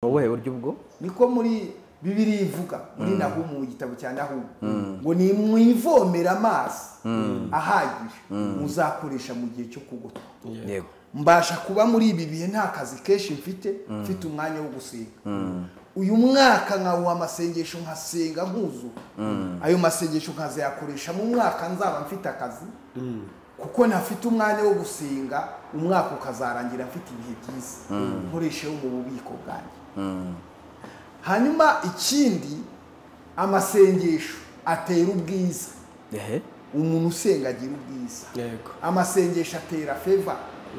wowe buryo ubwo niko muri Bibiliya ivuga muri Nahumu, igitabo cya Nahumu, ngo ni mwivomera amazi ahagije muzakoresha mu gihe cyo kugota. yego Mbasha kuba muri ibi bihe nta kazi kenshi mfite umwanya wo gusenga. Uyu mwaka nkawuha amasengesho nkasenga nkuzu, ayo masengesho nkazayakoresha mu mwaka nzaba mfite akazi, kuko ntafite umwanya wo gusenga, umwaka ukazarangira mfite ibihe byiza nkoresheho mu bubiko bwanjye. Hanyuma ikindi, amasengesho atera ubwiza. Umuntu usenga agira ubwiza. Amasengesho atera favor.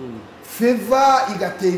Favor igatera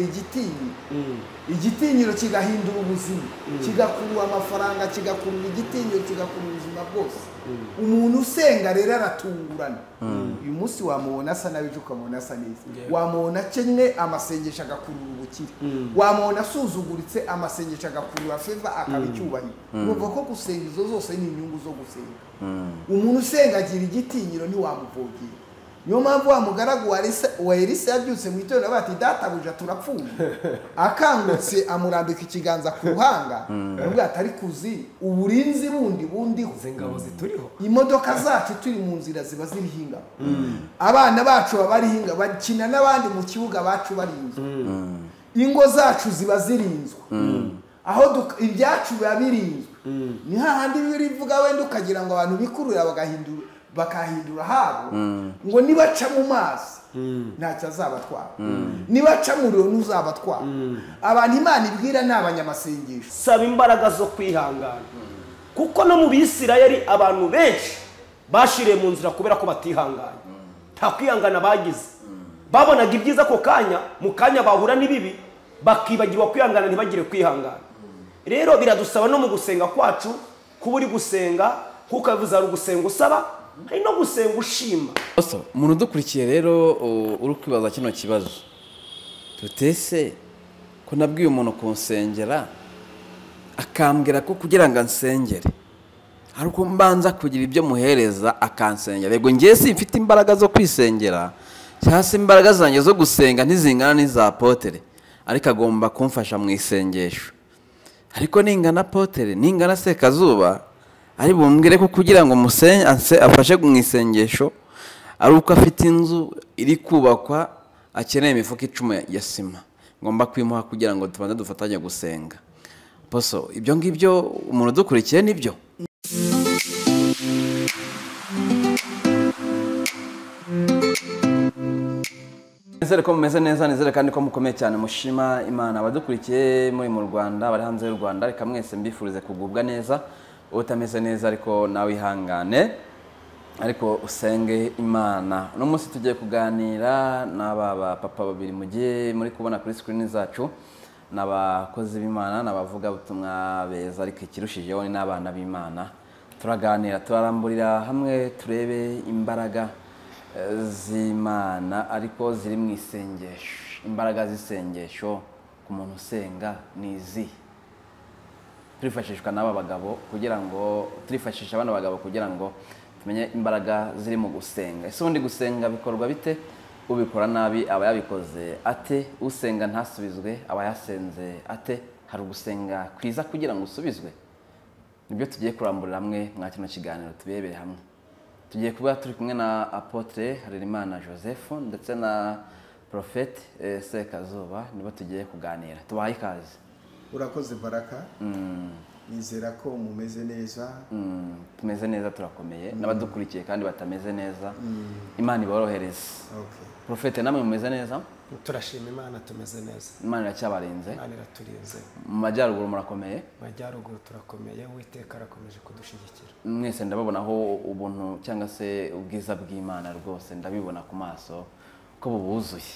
igitinyiro kigahindura ubuzima, kigakurura amafaranga, kigakurura igitinyiro, kigakurura ubuzima bwose. Umuntu usenga rero aratungurana. Uyu munsi wamubona asa nabi, ukamubona asa neza. Wamubona akennye, amasengesho agakurura ubukire. Wamubona asuzuguritse, amasengesho agakurura favor, akabicyubahiro. Urumva ko gusenga izo zose ni inyungu zo gusenga. Umuntu usenga agira igitinyiro, ntiwamuvogera. Niyo mpamvu wa mugaragu wa Elisa yabyutse mu itorero bati databuja turapfuye, akangutse amurambika ikiganza ku ruhanga, nubwo atari kuzi uburinzi bundi zingabo zituriho, imodoka zacu turi mu nzira ziba zirihinga, abana bacu babarihinga, bakina n'abandi mu kibuga bacu barinzwe, ingo zacu ziba zirinzwe, aho ibyacu biba birinzwe. Ni hahandi birivuga wenda ukagira ngo abantu bikurura bakahindura habo, ngo nibaca mu mazi ntacyo azabatwara, nibaca mu riro ntuzabatwara. Abantu Imana ibwira ni abanyamasengesho. Saba imbaraga zo kwihangana, kuko no mu Bisirayeli abantu benshi bashiriye mu nzira kubera ko batihanganye, nta kwihangana bagize. Babonaga ibyiza ko kanya, mu kanya bahura n'ibibi bakibagirwa kwihangana, ntibagire kwihangana. Rero biradusaba no mu gusenga kwacu kuba uri gusenga kuko bivuze ari ugusenga usaba, hari no gusenga ushima. Umuntu udukurikiye rero uri kwibaza kino kibazo, tutese ko nabwiye umuntu kunsengera akambwira ko kugira ngo ansengere hari uko mbanza kugira ibyo muhereza akansengera. Yego ngiye simfite imbaraga zo kwisengera, cyangwa se imbaraga zanjye zo gusenga ntizingana n'iza Apotre, ariko agomba kumfasha mu isengesho. Ariko ningana Apotre, ningana Sekazuba, ari bumbwire ko kugira ngo afashe mu isengesho ari uko afite inzu iri kubakwa akeneye imifuka 10 ya sima, ngomba kwimuha kugira ngo tubanze dufatanye gusenga. Poso ibyo ngibyo umuntu udukurikiye nibyo. Nizere ko mumeze neza, nizere kandi ko mukomeye cyane, mushima Imana. Abadukurikiye muri mu Rwanda, bari hanze y'u Rwanda, reka mwese mbifurize kugubwa neza. Utameze neza ariko nawe ihangane, ariko usenge Imana. Uno munsi tugiye kuganira n'aba papa babiri mugiye muri kubona kuri screen zacu, n'abakozi b'Imana, n'abavuga butumwa beza, ariko ikirushijeho ni n'abana b'Imana. Turaganira, turaramburira hamwe, turebe imbaraga z'Imana ariko ziri mu isengesho. Imbaraga z'isengesho ku muntu usenga ni izi. Turifashishwa n'aba bagabo kugira ngo turifashisha abana bagabo kugira ngo tumenye imbaraga ziri mu gusenga. Ese ubundi gusenga bikorwa bite? Ubikora nabi aba yabikoze ate? Usenga ntasubizwe aba yasenze ate? Hari ugusenga kwiza kugira ngo usubizwe? Nibyo tugiye kuramburira hamwe mwa kino kiganiro, tubebere hamwe. Tugiye kuba turi kumwe na Apotre Harerimana Joseph ndetse na Prophet Sekazuba, nibo tugiye kuganira. Tubahaye ikaze. Urakoze Baraka. Nizera ko mumeze neza. Tumeze neza, turakomeye. N'abadukurikiye kandi batameze neza, Imana iborohereze. Prophet, namwe mumeze neza? Turashima Imana, tumeze neza. Imana iracyabarinze? Imana iraturinze. Mu majyaruguru murakomeye? Majyaruguru turakomeye, Uwiteka arakomeje kudushigikira. Mwese ndababonaho ubuntu cyangwa se ubwiza bw'Imana rwose, ndabibona ku maso ko bubuzuye.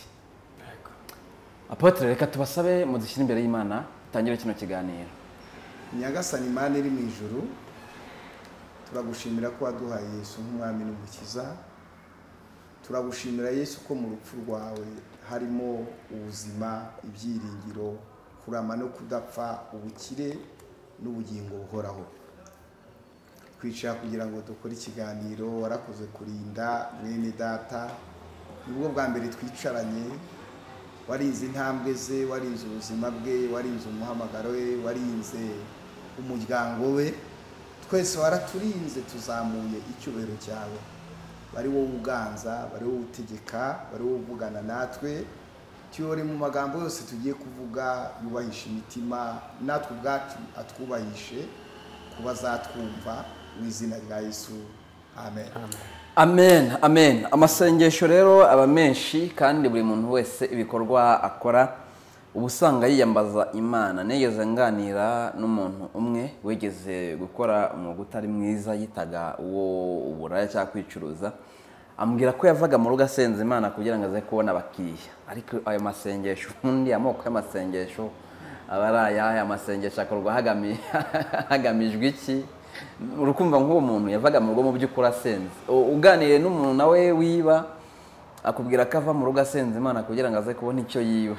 Apotre, reka tubasabe mudushyire imbere y'Imana, tangire kino kiganiro. Nyagasani Imana iri mu ijuru, turagushimira ko waduhaye Yesu nk'umwami n'umukiza. Turagushimira Yesu ko mu rupfu rwawe harimo ubuzima, ibyiringiro, kurama no kudapfa, ubukire n'ubugingo buhoraho. Kwicara kugira ngo dukore ikiganiro, warakoze kurinda mwene data. Nibwo bwa mbere twicaranye, warinze intambwe ze, warinze ubuzima bwe, warinze umuhamagaro we, warinze umuryango we, twese waraturinze, tuzamuye icyubahiro cyawe. Bari wowe uganza, bari wowe utegeka, bari wowe uvugana natwe, tuyore mu magambo yose tugiye kuvuga yubahisha imitima, natwe ubwacu atwubahishe kuba zatwumva, mu izina rya Yesu, amen. Amen, amen. Amasengesho rero aba menshi kandi buri muntu wese ibikorwa akora ubusanga yiyambaza Imana. Negeze nganira n'umuntu umwe wegeze gukora umwuga utari mwiza, yitaga uwo uburaya cyangwa kwicuruza. Ambwira ko yavaga mu rugo asenze Imana kugira ngo aze kubona abakiriya. Ariko ayo masengesho, undi amoko y'amasengesho abaraya, aya masengesho akorwa hagamijwe iki? Urukumva nk'uwo muntu yavaga mu rugo mu by'ukuri asenze. Uganiriye n'umuntu nawe wiba akubwira ko ava mu rugo asenze Imana kugira ngo aze kubona icyo yiba.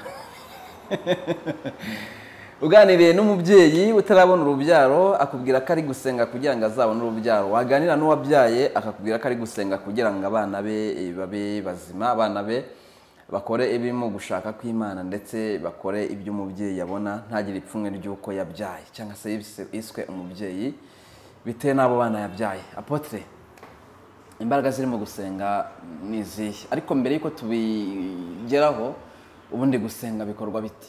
Uganiriye n'umubyeyi utarabona urubyaro akubwira ko ari gusenga kugira ngo azabone urubyaro. Waganira n'uwabyaye akakubwira ko ari gusenga kugira ngo abana be babe bazima, abana be bakore ibirimo gushaka kw'Imana ndetse bakore ibyo umubyeyi yabona, ntagire ipfunwe ry'uko yabyaye cyangwa se yiswe umubyeyi bitewe n'abo bana yabyaye. Apotre, imbaraga ziri mu gusenga ni izihe? Ariko mbere y'uko tubigeraho, ubundi gusenga bikorwa biti?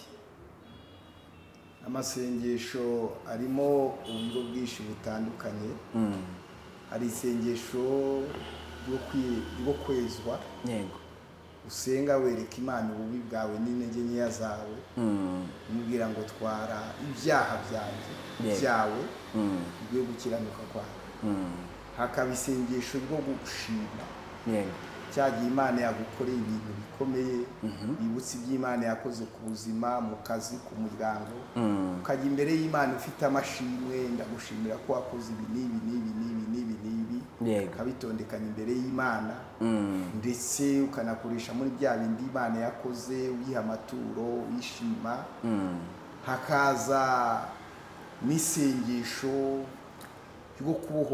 Amasengesho arimo uburyo bwinshi butandukanye. Hari isengesho ryo kwezwa, yego, usenga wereka Imana ububi bwawe n'intege nkeya zawe, umubwira ngo twara ibyaha byawe byo gukiranuka kwawe. Hakaba isengesho ryo gushima, cyagiye Imana yagukoreye ibintu bikomeye, bibutse iby'Imana yakoze ku buzima, mu kazi, ku muryango, ukajya imbere y'Imana ufite amashimwe, ndagushimira ko wakoze ibi n'ibi n'ibi n'ibi n'ibi n'ibi, ukabitondekana imbere y'Imana, ndetse ukanakoresha muri bya bindi Imana yakoze, uyiha amaturo, wishima. Hakaza n'isengesho ryo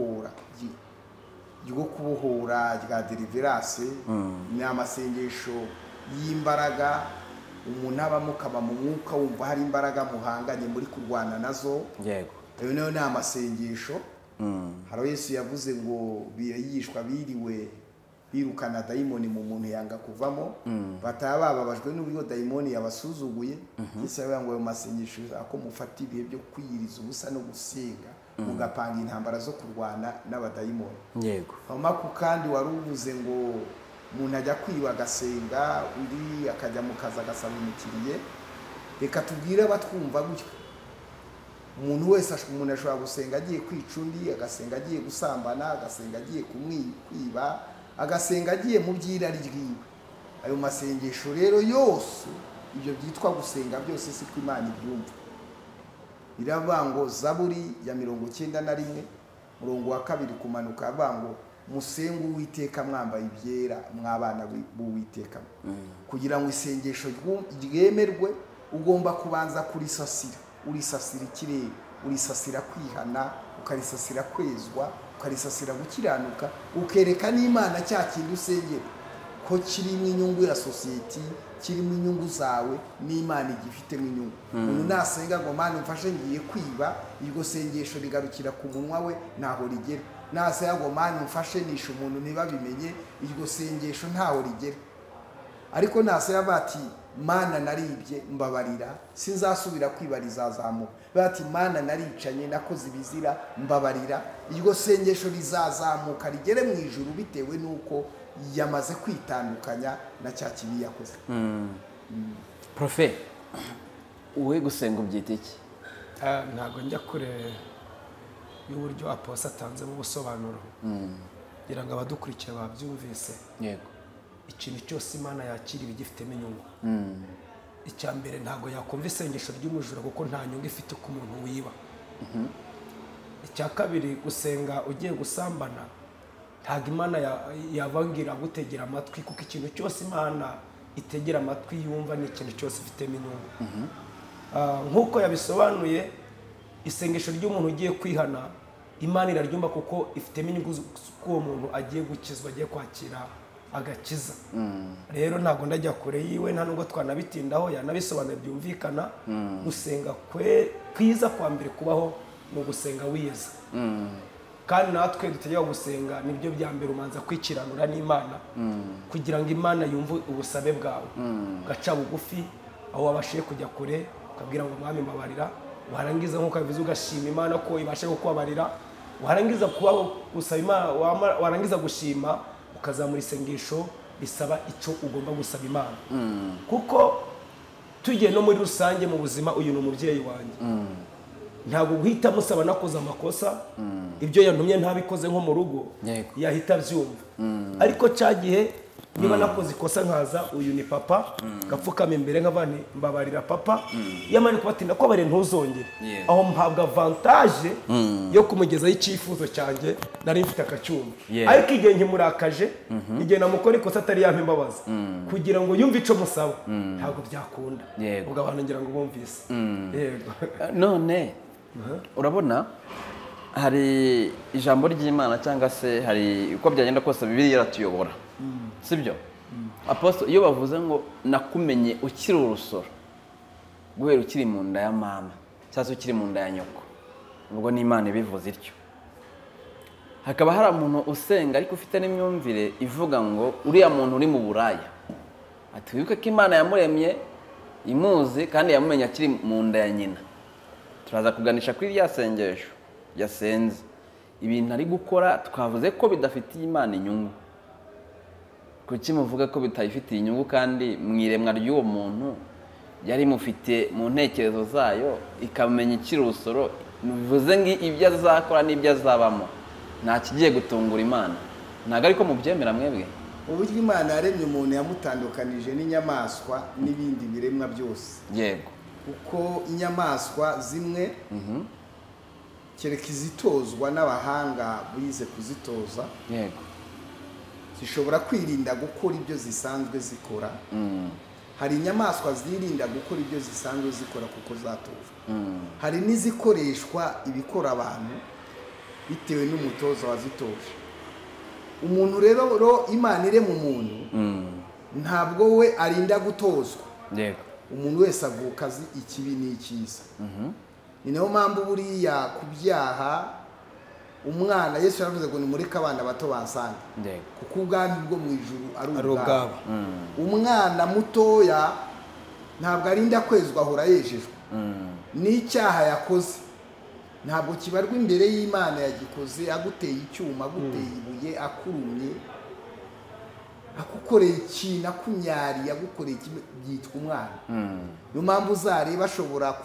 kubohora rya deliverance. Ni amasengesho y'imbaraga umuntu abamo, ukaba mu mwuka wumva hari imbaraga muhanganye muri kurwana nazo. Yego, ayo nayo ni amasengesho. Hari Yesu yavuze ngo biyishwa biriwe birukana dayimoni mu muntu yanga kuvamo, bataba bababajwe n'uburyo dayimoni yabasuzuguye. Yesu yavuga ngo ayo masengesho ako mufata ibihe byo kwiyiriza ubusa no gusenga, mugapanga intambara zo kurwana n'abadayimoni. Yego, amaku kandi wari uvuze ngo umuntu ajya kwiba agasenga, undi akajya mu kazi agasaba umukiriye. Reka tubwire abatwumva gutyo, umuntu wese umuntu ashobora gusenga agiye kwica undi, agasenga agiye gusambana, agasenga agiye kwiba, agasenga agiye mu byirari ryiwe. Ayo masengesho rero yose, ibyo byitwa gusenga byose siko Imana ibyumva. Iravuga ngo Zaburi ya 91 murongo wa 2 kumanuka, avuga ngo musenga Uwiteka mwambaye ibyera mwabana b'Uwiteka. Kugira ngo isengesho ryemerwe ugomba kubanza kurisasira, urisasira ikirere, urisasira kwihana, ukarisasira kwezwa, ukarisasira gukiranuka, ukereka n'Imana cya kintu usengera ko kirimo inyungu ya society, kirimo inyungu zawe, n'Imana igifitemo inyungu. Umuntu nasenga ngo Mana mfashe ngiye kwiba, iryo sengesho rigarukira ku munwa we, ntaho rigera. Nasenga ngo Mana mfashe nisha umuntu ntibabimenye, iryo sengesho ntaho rigera. Ariko nasenga bati Mana naribye mbabarira, sinzasubira kwiba, rizazamuka. Bati Mana naricanye nakoze ibizira mbabarira, iryo sengesho rizazamuka rigere mu ijuru bitewe nuko yamaze kwitandukanya na cya kibi yakoze. Profe, uwe gusenga ubyita iki? Ntabwo njya kure y'uburyo Aposa atanze mu busobanuro, kugira ngo abadukurikiye babyumvise. Yego, ikintu cyose Imana yakira igifitemo inyungu. Icya mbere ntabwo yakumva isengesho ry'umujura kuko nta nyungu ifite ku muntu wiba. Icya kabiri, gusenga ugiye gusambana ntabwo Imana yabangira gutegera amatwi, kuko ikintu cyose Imana itegera amatwi yumva ni ikintu cyose ifitemo inyungu. Nk'uko yabisobanuye, isengesho ry'umuntu ugiye kwihana Imana iraryumva kuko ifitemo inyungu ko uwo muntu agiye gukizwa, agiye kwakira agakiza rero ntabwo ndajya kure yiwe nta nubwo twanabitindaho yanabisobanura byumvikana gusenga kwiza kwa mbere kubaho ni ugusenga wiza kandi natwe dutegeka gusenga nibyo bya mbere umanza kwikiranura n'Imana kugira ngo Imana yumve ubusabe bwawe gaca bugufi aho wabashiye kujya kure ukabwira ngo mwami mbabarira warangiza nk'uko bivuze ugashima Imana ko ibashe kukubabarira warangiza kuba gusaba Imana warangiza gushima ukazamura isengesho bisaba icyo ugomba gusaba Imana kuko tugiye no muri rusange mu buzima uyu ni umubyeyi wanjye ntabwo guhita musaba nakoze amakosa ibyo yantumye ntabikoze nko mu rugo yahita abyumva ariko cyagihe niba nakoze ikosa nkaza uyu ni papa gapfukama imbere nk'abandi mbabarira papa yamani kubatinda ko bare ntuzongere aho mpabwa avantage yo kumugezaho icyifuzo cyanjye nari mfite akacyumva ariko igihe nkimurakaje igihe namukora ikosa atari yampa imbabazi kugira ngo yumve ico musaba ntabwo byakunda ubwo abantu ngira ngo bumvise yego none urabona hari ijambo ry'Imana cyangwa se hari uko byagenda kose Bibiliya iratuyobora sibyo apostle iyo bavuze ngo nakumenye ukiri urusoro guhera ukiri mu nda ya mama cyangwa ukiri mu nda ya nyoko ubwo ni Imana ibivuze ityo hakaba hari umuntu usenga ariko ufite n'imyumvire ivuga ngo uriya muntu uri mu buraya ati wibuke ko Imana yamuremye imuzi kandi yamumenye akiri mu nda ya nyina turaza kuganisha kuri rya sengesho yasenze ibintu ari gukora twavuze ko bidafitiye Imana inyungu kuki muvuga ko bitayifitiye inyungu kandi mwiremwa ry'uwo muntu yari mufite mu ntekerezo zayo ikamenya ikiri urusoro bivuze ngo ibyo azakora n'ibyo azabamo nta kigiye gutungura Imana ntabwo ariko mubyemera mwebwe uburyo Imana yaremye umuntu yamutandukanije n'inyamaswa n'ibindi biremwa byose yego kuko inyamaswa zimwe kereka izitozwa n'abahanga bize kuzitoza yego zishobora kwirinda gukora ibyo zisanzwe zikora hari inyamaswa zirinda gukora ibyo zisanzwe zikora kuko zatojwe hari n'izikoreshwa ibikora abantu bitewe n'umutoza wazitoje umuntu rero Imana irema umuntu ntabwo we arinda gutozwa yego umuntu wese avuka azi ikibi n'icyiza ni nayo mpamvu buriya ku byaha umwana Yesu yaravuze ngo nimureke abana bato bansange kuko ubwami bwo mu ijuru ari ubwabo umwana mutoya ntabwo arinda kwezwa ahora yejejwe n'icyaha yakoze ntabwo kibarwa imbere y'Imana yagikoze aguteye icyuma aguteye ibuye akurumye akukoreye ikintu akunyari yagukoreye byitwa umwana niyo mpamvu uzareba ashobora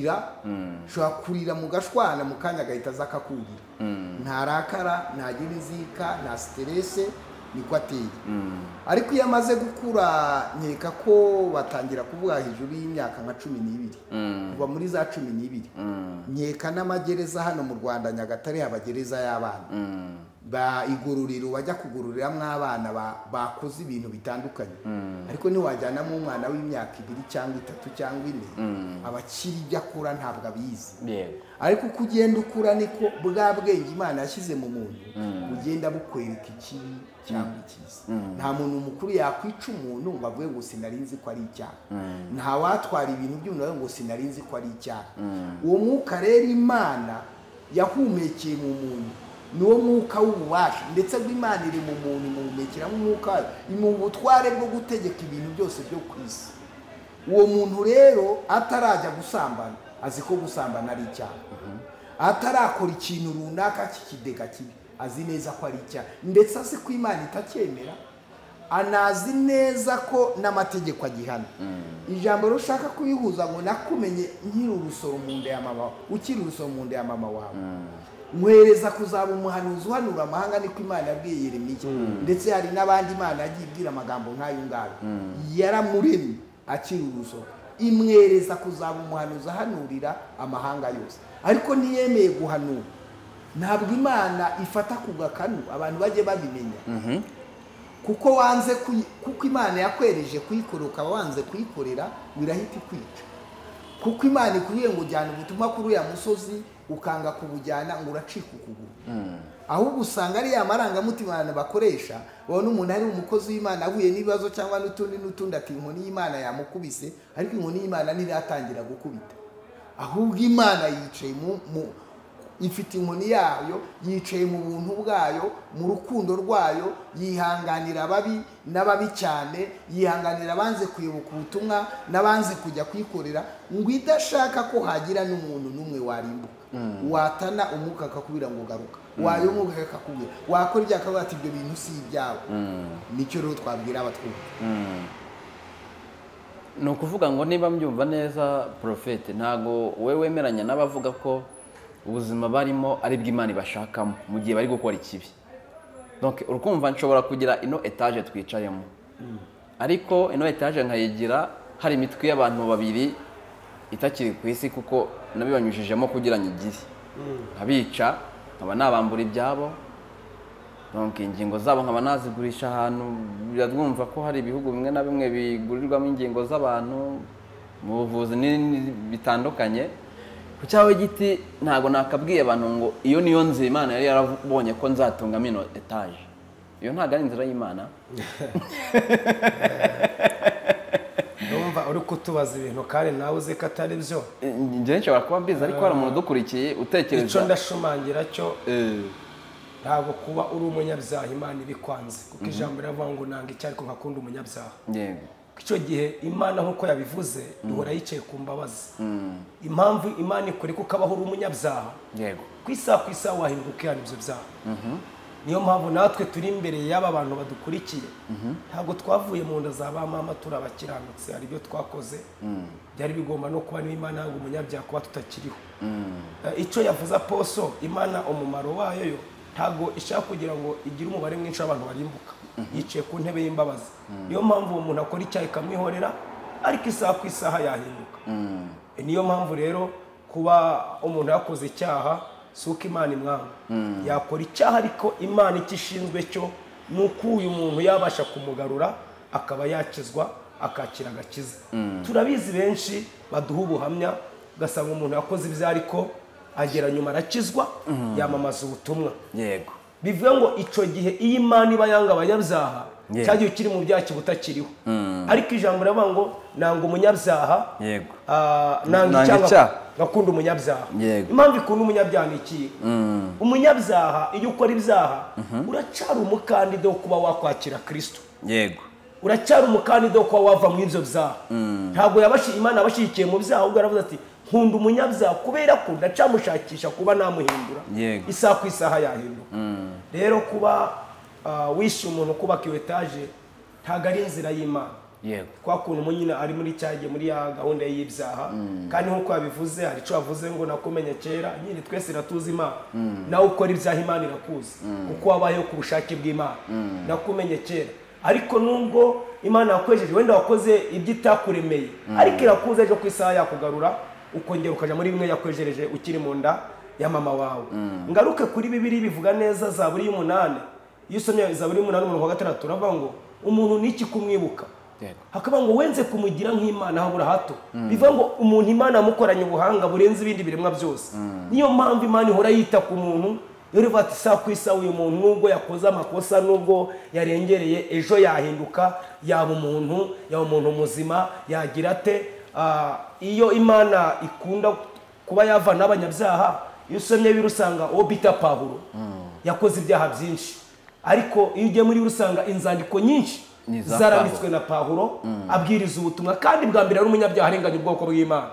kurira mu gashwana mu kanya agahita aza akakurira ntarakara ntagira inzika nta siterese niko ateye ariko iyo amaze gukura nkeka ko batangira kuvuga hejuru y'imyaka nka 12 kuva muri za 12 nkeka n'amagereza hano mu Rwanda Nyagatare abagereza y'abana ba igororero bajya kugororeramwe abana bakoze ibintu bitandukanye ariko ni wajyanamo umwana w'imyaka 2 cyangwa 3 cyangwa 4 abakiri ibyo akora ntabwo abizi ariko uko ugenda ukura niko bwa bwenge Imana yashyize mu muntu ugenda bukwereka ikibi cyangwa icyiza nta muntu mukuru yakwica umuntu ngo avuge ngo sinarinzi ko ari icyaha nta watwara ibintu by'umuntu ngo sinarinzi ko ari icyaha uwo mwuka rero Imana yahumekeye mu muntu niwo mwuka w'ububasha ndetse bw'Imana iri mu muntu imuhumekeramo umwuka mu butware bwo gutegeka ibintu byose byo ku isi uwo muntu rero atarajya gusambana azi ko gusambana ari icyaha atarakora ikintu runaka kikidega kibi azi neza ko ari icyaha ndetse azi ko Imana itacyemera anazi neza ko n'amategeko agihana ijambo rushaka kuyihuza ngo nakumenye nkiri urusoro mu nda ya mama ukiri urusoro mu nda ya mama wawe mwereza kuzaba umuhanuzi uhanura amahanga niko Imana yabwiye Yeremiya ndetse hari n'abandi Imana yagiye ibwira amagambo nk'ayo ngayo yaramuremye akiri urusoro imwereza kuzaba umuhanuzi ahanurira amahanga yose ariko ntiyemeye guhanura ntabwo Imana ifata ku gakanu abantu bajye babimenya kuko wanze kuko Imana yakwereje kuyikora ukaba wanze kuyikorera birahita ikwica kuko Imana ikuriye ngo ujyana ubutumwa kuri ya musozi ukanga kubujyana ngo uracika ukuguru ahubwo usanga ari ya marangamutima abantu bakoresha. Ubona umuntu ari umukozi w'Imana ahuye n'ibibazo cyangwa n'utundi ati inkoni y'Imana yamukubise, ariko inkoni y'Imana ntiratangira gukubita, ahubwo Imana yicaye ifite inkoni yayo, yicaye mu buntu bwayo, mu rukundo rwayo, yihanganira ababi n'ababi cyane, yihanganira abanze kuyoboka ubutumwa n'abanze kujya kwikorera, ngo idashaka ko hagira n'umuntu n'umwe warimbuka. Watana umwuka akakubwira ngo garuka, wayumuka akakubwira, wakora ibyo akavuga ati ibyo bintu si ibyawe. Nicyo rero twabwira abatwumva. Ni ukuvuga ngo niba mbyumva neza Prophet, ntago wowe wemeranya n'abavuga ko ubuzima barimo ari bw'Imana ibashakamo mu gihe bari gukora ikibi. Donc urukumva nshobora kugira ino etage twicayemo, ariko ino etage nkayigira hari imitwe y'abantu babiri itakiri ku isi kuko nabibanyujijemo kugira nyigire, nkabica nkaba nabambura ibyabo, donc ingingo zabo nkaba nazigurisha ahantu. Biradwumva ko hari ibihugu bimwe na bimwe bigurirwamo ingingo z'abantu mu buvuzi bitandukanye. Ku cyawe giti ntago nakabwiye abantu ngo iyo niyo nzira Imana yari yarabonye ko nzatungamo ino etage. Iyo ntago ari inzira y'Imana. Ndumva uri kutubaza ibintu kandi nawe uzi ko atari byo. Njye nshobora kuba mbizi, ariko hari umuntu udukurikiye utekereza. Icyo ndashumangira cyo ntabwo kuba uri umunyabyaha Imana ibikwanze, kuko ijambo riravuga ngo nanga icyo ariko nkakunda umunyabyaha. Yego. Icyo gihe Imana nk'uko yabivuze ihora yicaye ku mbabazi. Impamvu Imana ikora kuko abaho uri umunyabyaha. Yego. Ku isaha wahinduka yani ibyo byaha. Niyo mpamvu natwe turi imbere y'aba bantu badukurikiye. Ntabwo twavuye mu nda za ba mama turi abakiranutse, hari ibyo twakoze byari bigomba no kuba n'Imana ngo umunyabyaha kuba tutakiriho. Icyo yavuze Aposo, Imana umumaro wayo yo ntabwo ishaka kugira ngo igire umubare mwinshi w'abantu barimbuka. Yicaye ku ntebe y'imbabazi. Niyo mpamvu umuntu akora icyaha ikamwihorera, ariko isaha ku isaha yahinduka. Niyo mpamvu rero kuba umuntu yakoze icyaha si uko Imana imwanga. Yakora icyaha ariko Imana icyo ishinzwe cyo ni uko uyu muntu yabasha kumugarura akaba yakizwa akakira agakiza. Turabizi benshi baduha ubuhamya, ugasanga umuntu yakoze ibyaha ariko agera nyuma arakizwa, yamamaza ubutumwa. Yego. Bivuga ngo icyo gihe iyo Imana iba yanga abanyabyaha, cyagiye kiri mu byaha kibutakiriho. Ariko ijambo riravuga ngo nanga umunyabyaha, yego, nanga icyaha ngakunda umunyabyaha. Impamvu ikunda umunyabyaha ni iki? Umunyabyaha iyo ukora ibyaha uracyari umukandida wo kuba wakwakira Kristo. Yego. Uracyari umukandida wo kuba wava mu ibyo byaha. Ntabwo Imana yabashyigikiye mu byaha, ahubwo yaravuze ati nkunda umunyabyaha kubera ko ndacamushakisha kuba namuhindura. Isaha ku isaha yahinduka. Rero kuba wishyuye umuntu kubaka iyo etaje ntabwo ari inzira y'Imana. Yego. Kwa kuntu umunyina ari muri cyagiye muri ya gahunda y'ibyaha, kandi nkuko yabivuze hari icyo yavuze ngo nakumenye kera, nyine twese iratuzi Imana. Nawe ukora ibyaha Imana irakuzi kuko wabayeho ku bushake bw'Imana. Nakumenye kera, ariko nubwo Imana yakwejeje wenda wakoze ibyo itakuremeye, ariko irakuze ejo ku isaha yakugarura ukongera ukaja muri bimwe yakwejereje ukiri mu nda ya mama wawe. Ngaruke kuri Bibiliya bivuga neza Zaburi y'umunani. Iyo usomye Zaburi y'umunani umurongo wa 6 uravuga ngo umuntu niki kumwibuka, hakaba ngo wenze kumugira nk'Imana habura hato. Bivuga ngo umuntu Imana amukoranye ubuhanga burenze ibindi biremwa byose. Niyo mpamvu Imana ihora yita ku muntu. Rero bati saa ku isaha uyu muntu nubwo yakoze amakosa, nubwo yarengereye, ejo yahinduka, yaba umuntu muzima, yagira ate. Iyo Imana ikunda kuba yava n'abanyabyaha, iyo usomye birusanga uwo bita Pawulo yakoze ibyaha byinshi, ariko iyo ugiye muri rusanga inzandiko nyinshi zaranditswe na Pawulo abwiriza ubutumwa, kandi bwa mbere ari umunyabyaha arenganya ubwoko bw'Imana.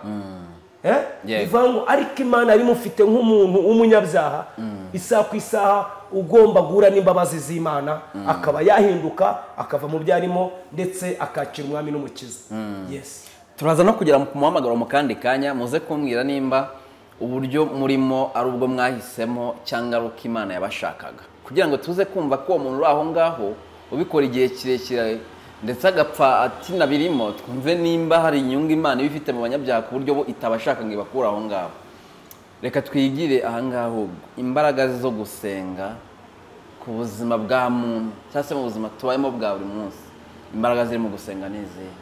Bivuga ngo ariko Imana yari imufite nk'umuntu w'umunyabyaha, isaha ku isaha ugomba guhura n'imbabazi z'Imana, akaba yahinduka akava mu byo arimo ndetse akakira umwami n'umukiza. Yes. Turaza no kugera ku muhamagaro mu kandi kanya, muze kumbwira nimba uburyo murimo ari ubwo mwahisemo cyangwa ari uko Imana yabashakaga, kugira ngo tuze kumva ko uwo muntu uri aho ngaho ubikora igihe kirekire ndetse agapfa ati nabirimo, twumve nimba hari inyungu Imana ibifite mu banyabyaha ku buryo bo itabashaka ngo ibakure aho ngaho. Reka twigire aha ngaho imbaraga zo gusenga ku buzima bwa muntu cyangwa se mu buzima tubayemo bwa buri munsi. Imbaraga ziri mu gusenga ni izihe?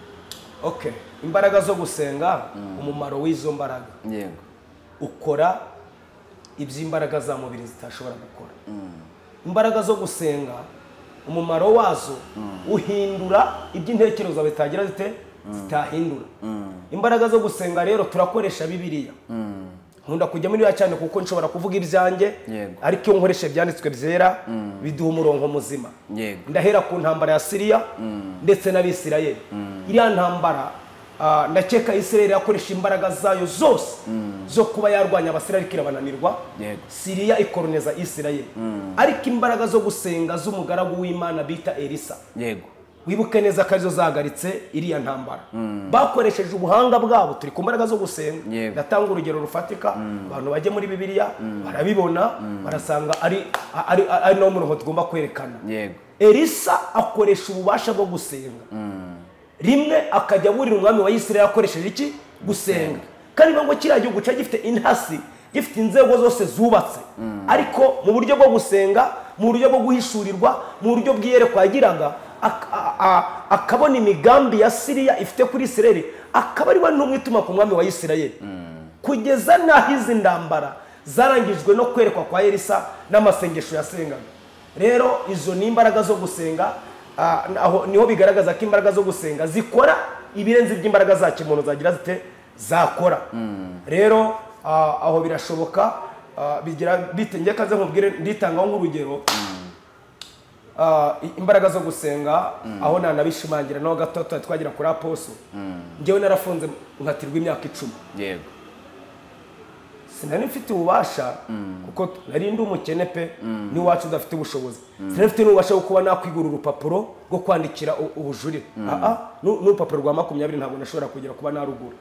Okay, imbaraga zo gusenga, umumaro w'izo mbaraga. Yego. Ukora iby'imbaraga za mubiri zitashobora gukora. Imbaraga zo gusenga umumaro wazo uhindura iby'intekerezo bitagira zitahindura. Imbaraga zo gusenga rero turakoresha Bibiliya. Nkunda kujya muri ya cyane kuko nshobora kuvuga ibyanjye, ariko iyo nkoresha byanditswe byera biduha umurongo muzima. Ndahera ku ntambara ya Siriya ndetse n'Abisirayeli. Iriya ntambara ndakeka Isirayeli yakoresha imbaraga zayo zose zo kuba yarwanya Abasirayeli kirabananirwa. Siriya ikoloniza Isirayeli, ariko imbaraga zo gusenga z'umugaragu w'Imana bita Elisa, wibuke neza ko arizo zahagaritse iriya ntambara. Bakoresheje ubuhanga bwabo. Turi ku mbaraga zo gusenga. Ndatanga urugero rufatika, abantu bajye muri Bibiliya barabibona, barasanga ari no murongo tugomba kwerekana. Elisa akoresha ububasha bwo gusenga. Rimwe akajya burira umwami wa Isirayeli akoresheje iki? Gusenga. Kandi ngo kiriya gihugu cya gifite intasi, gifite inzego zose zubatse, ariko mu buryo bwo gusenga, mu buryo bwo guhishurirwa, mu buryo bw'iyerekwa yagiraga, akabona imigambi ya Siriya ifite kuri Isirayeli, akaba ari we n'umwituma ku mwami wa Isirayeli, kugeza n'aho izi ndambara zarangijwe no kwerekwa kwa Elisa n'amasengesho yasengaga. Rero izo ni imbaraga zo gusenga. Aho niho bigaragaza ko imbaraga zo gusenga zikora ibirenze by'imbaraga za kimuntu zagira zite zakora. Rero aho birashoboka bigira bitenge kaze nkubwire nditangaho nk'urugero. Imbaraga zo gusenga aho nanabishimangira no gato twagira kuri Apostle. Ngewe narafunze nkatirwa imyaka 10. Sinari mfite ububasha kuko nari ndi umukene pe, ni wacu udafite ubushobozi. Sinari mfite n'ububasha bwo kuba nakwigura urupapuro rwo kwandikira ubujurire. N'urupapuro rwa 20 ntabwo nashobora kugira kuba narugura.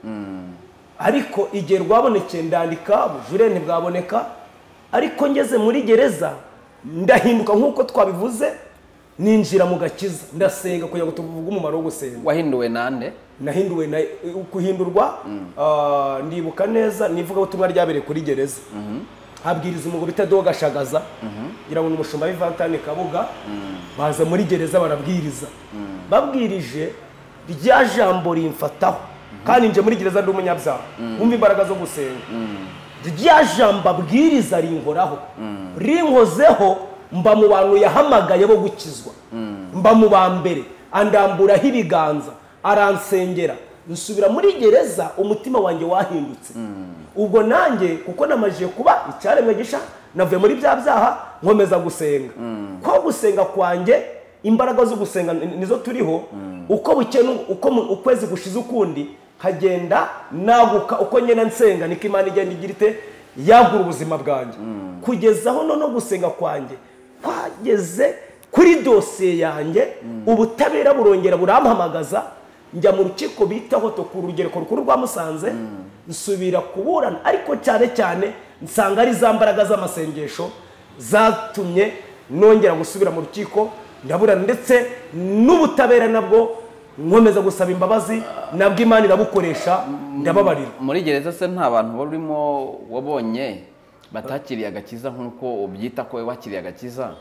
Ariko igihe rwabonekeye ndandika ubujurire ntibwaboneka, ariko ngeze muri gereza ndahinduka nk'uko twabivuze, ninjira mu gakiza ndasenga kugira ngo tuvuge umumaro wo gusenga. Wahinduwe nande? Nahinduwe na kuhindurwa. Ndibuka neza nivuga ubutumwa ryabereye kuri gereza. Habwiriza umugabo bita Dogashagaza, ngira ngo n'umushumba w'Ivantane Kabuga, baza muri gereza barabwiriza. Babwirije rya jambo rimfataho, kandi nje muri gereza ndi umunyabyaha. Umva imbaraga zo gusenga. Rya jambo abwiriza rinkoraho, rinkozeho, mba mu bantu yahamagaye bo gukizwa, mba mu ba mbere, andamburaho ibiganza, aransengera, nsubira muri gereza umutima wanjye wahindutse. Ubwo nanjye kuko namajije kuba icyaremwe gisha, navuye muri bya byaha nkomeza gusenga. Ko gusenga kwanjye, imbaraga zo gusenga nizo turiho, uko bukene uko ukwezi gushize ukundi hagenda naguka, uko nyene nsenga niko Imana igenda igira ite yagura ubuzima bwanjye. Kugezaho no gusenga kwanjye kwageze kuri dosiye yanjye, ubutabera burongera burampamagaza, njya mu rukiko bitaho to ku rugereko rukuru rwa Musanze, nsubira kuburana, ariko cyane cyane nsanga ari za mbaraga z'amasengesho zatumye nongera gusubira mu rukiko ndaburana, ndetse n'ubutabera nabwo nkomeza gusaba imbabazi, nabwo Imana irabukoresha ndababarira. Muri gereza se nta bantu barimo wabonye batakiriye agakiza nk'uko ubyita ko wakiriye agakiza,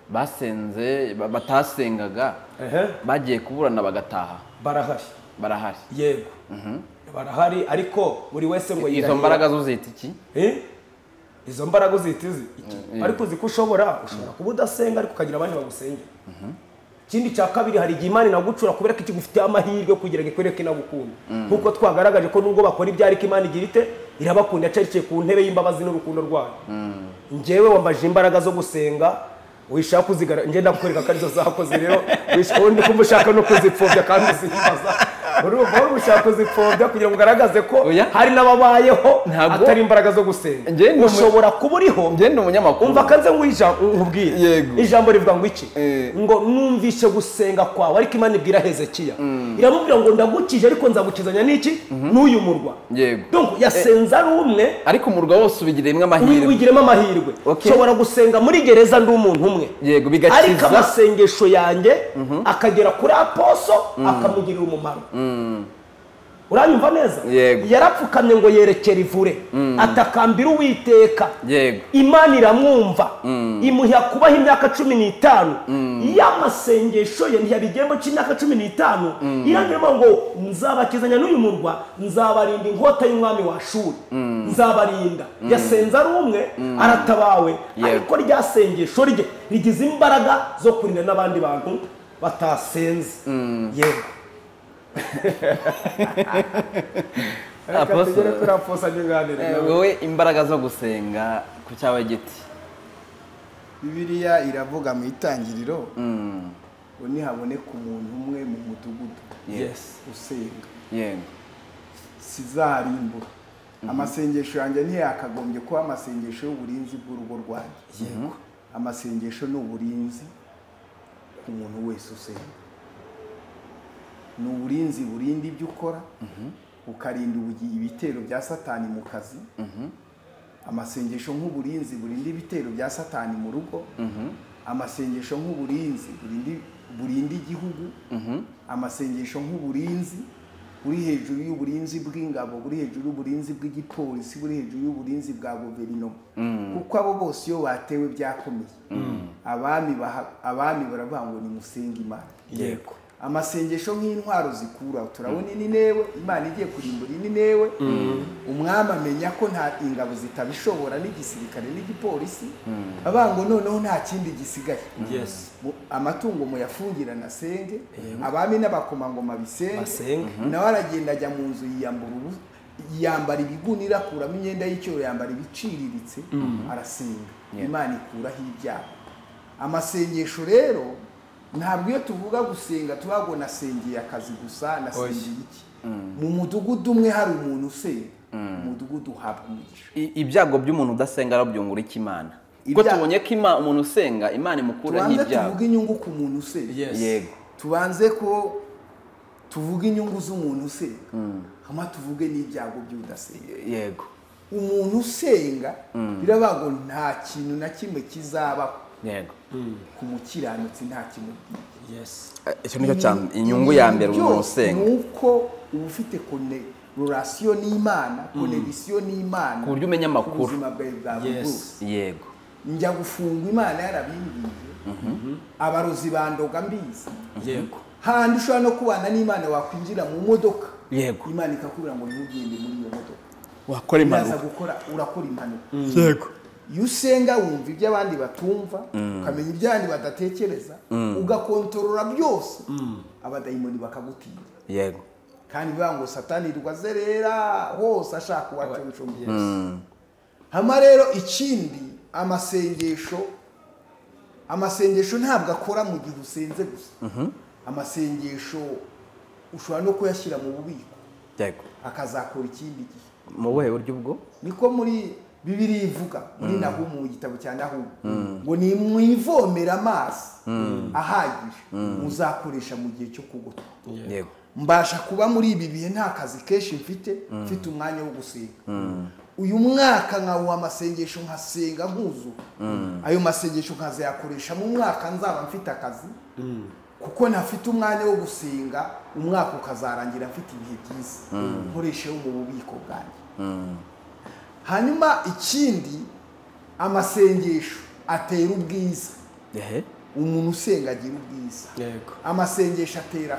basenze batasengaga, bagiye kuburana bagataha? Barahari. Yego. Barahari, ariko buri wese ngo izo mbaraga zo zita iki? Izo mbaraga zitizi iki? Ariko ziko ushobora kuba udasenga ariko ukagira abandi bagusengera. Ikindi cya kabiri, hari igihe Imana inagucura kubera ko ikigufitiye amahirwe kugira ngo ikwereke inagukunda. Nkuko twagaragaje ko nubwo bakora ibyo ariko Imana igira ite irabakunda, yacarikiye ku ntebe y'imbabazi n'urukundo rwayo. Njyewe wambaje imbaraga zo gusenga, wishaka kuzigara nje ndakwereka ko arizo zakoze. Rero wishonde kumva ushaka no kuzipfobya kandi uzimbaza, urumva ushaka kuzipfobya kugira ngo ugaragaze ko hari n'ababayeho atari imbaraga zo gusenga. Ushobora kuba uriho, ngende umunyamakuru, umva kanze nkubwire ijambo rivuga ngo iki? Ngo numvishe gusenga kwawe, ariko Imana ibwira Hezekiya, iramubwira ngo ndagukije ariko nzagukizanya n'iki? N'uyu murwa. Donc yasenza ari umwe, ariko umurwa wose ubigiremo amahirwe. Ubigiremo amahirwe. Ushobora gusenga muri gereza ndi umuntu umwe, bigakiza, ariko amasengesho yanjye akagera kuri Apostle akamugirira umumaro. uranyumva neza Yego. yarapfukamye ngo yerekere ivure atakambira uwiteka Yego. imana iramwumva imuha kubaho imyaka 15 y'amasengesho ye ntiyabigiyemo cy'imyaka 15 irangiramo ngo nzabakizanya n'uyu murwa nzabarinda inkota y'umwami wa Ashuri nzabarinda yasenze ari umwe aratabawe ariko ryasengesho rye rigize imbaraga zo kurinda n'abandi bantu batasenze yego wowe imbaraga zo gusenga ku cyawe giti Bibiliya iravuga mu itangiriro ngo nihaboneka umuntu umwe mu mudugudu usenga yego sizarimbura amasengesho yanjye ntiyakagombye kuba amasengesho y'uburinzi bw'urugo rwanjye yego amasengesho ni uburinzi ku muntu wese usenga ni uburinzi burinda ibyo ukora ukarinda ibitero bya satani mu kazi amasengesho nk'uburinzi burinda ibitero bya satani mu rugo amasengesho nk'uburinzi burinda igihugu amasengesho nk'uburinzi buri hejuru y'uburinzi bw'ingabo buri hejuru y'uburinzi bw'igipolisi buri hejuru y'uburinzi bwa guverinoma kuko abo bose iyo batewe byakomeye abami baravuga ngo nimusenge Imana yego amasengesho nk'intwaro zikura turabona Ninewe Imana igiye kurimbura Ninewe umwami amenya ko nta ingabo zitabishobora n'igisirikare n'igipolisi abango noneho nta kindi gisigaye amatungo muyafungirana asenge abami n'abakomangoma bisenge nawe aragenda ajya mu nzu yambara ibigunira akuramo imyenda y'icyoro yambara ibiciriritse arasenga Imana ikuraho ibyago amasengesho rero ntabwo iyo tuvuga gusenga tubago nasengeye akazi gusa nasengeye iki mu mudugudu umwe hari umuntu usenga umudugudu uhabwa umugisha ibyago by'umuntu udasenga arabyungura iki Imana ko tubonye ko umuntu usenga Imana imukuraho ibyago tubanze tuvuge inyungu ku muntu usenga yego tubanze ko tuvuge inyungu z'umuntu usenga hama tuvuge n'ibyago by'udasenga yego umuntu usenga birabago nta kintu na kimwe kizabaho yego ku mukiranutsi nta kimwe icyo nicyo cyane inyungu ya mbere umuntu usenga nuko uba ufite relation n'Imana connection n'Imana ku buryo umenya amakuru ubuzima bwawe bwa buri munsi yego njya gufunga Imana yarabimbwiye abarozi bandoga mbizi yego handi ushobora no kubana n'Imana wakwinjira mu modoka yego Imana ikakubwira ngo ntugende muri iyo modoka wakora impanuka urakora impanuka yego iyo usenga wumva ibyo abandi batumva ukamenya ibyo abandi badatekereza ugakontorora byose abadayimoni bakagutinya yego kandi bivuga ngo satani rwazerera hose ashaka uwacu hama rero ikindi amasengesho ntabwo akora mu gihe usenze gusa amasengesho ushobora no kuyashyira mu bubiko yego akazakora ikindi gihe mu buhe buryo ubwo niko muri Bibiliya ivuga muri Nahumu mu gitabo cya Nahumu ngo ni mwivomera amazi ahagije muzakoresha mu gihe cyo kugota yego mbasha kuba muri ibi bihe nta kazi kenshi mfite umwanya wo gusenga uyu mwaka nkawuha amasengesho nkasenga nkuzuye ayo masengesho nkazayakoresha mu mwaka nzaba mfite akazi kuko ntafite umwanya wo gusenga umwaka ukazarangira mfite ibihe byiza nkoresheho mu bubiko bwanjye hanyuma ikindi amasengesho atera ubwiza umuntu usenga agira ubwiza amasengesho atera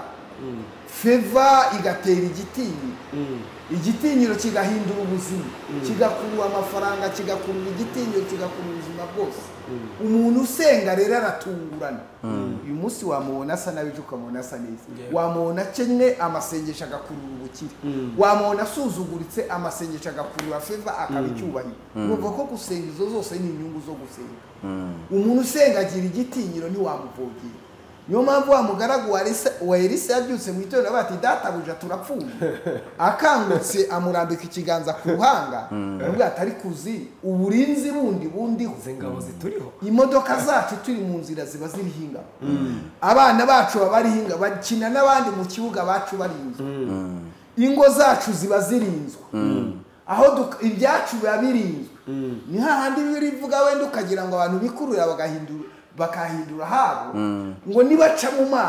feva igatera igitinyiro kigahindura ubuzima kigakurura amafaranga kigakurura igitinyiro kigakurura ubuzima bwose umuntu usenga rero aratungurana uyu munsi wamubona asa n'abije ukamubona asa neza wamubona akennye amasengesho agakurura ubukire wamubona asuzuguritse amasengesho agakurura feva akaba icyubahiro urumva ko gusenga izo zose ni inyungu zo gusenga umuntu usenga agira igitinyiro ntiwamuvogera niyo mpamvu wa mugaragu wa Elisa yabyutse mu itorero bati databuja turapfuye akangutse amurambika ikiganza ku ruhanga aravuga ati ariko uzi uburinzi bundiho ingabo zituriho imodoka zacu turi mu nzira ziba ziriho ingabo abana bacu baba bariho ingabo bakina n'abandi mu kibuga bacu barinzwe ingo zacu ziba zirinzwe aho ibyacu biba birinzwe ni hahandi birivuga wenda ukagira ngo abantu bikurura bakahindura habo ngo nibaca mu mazi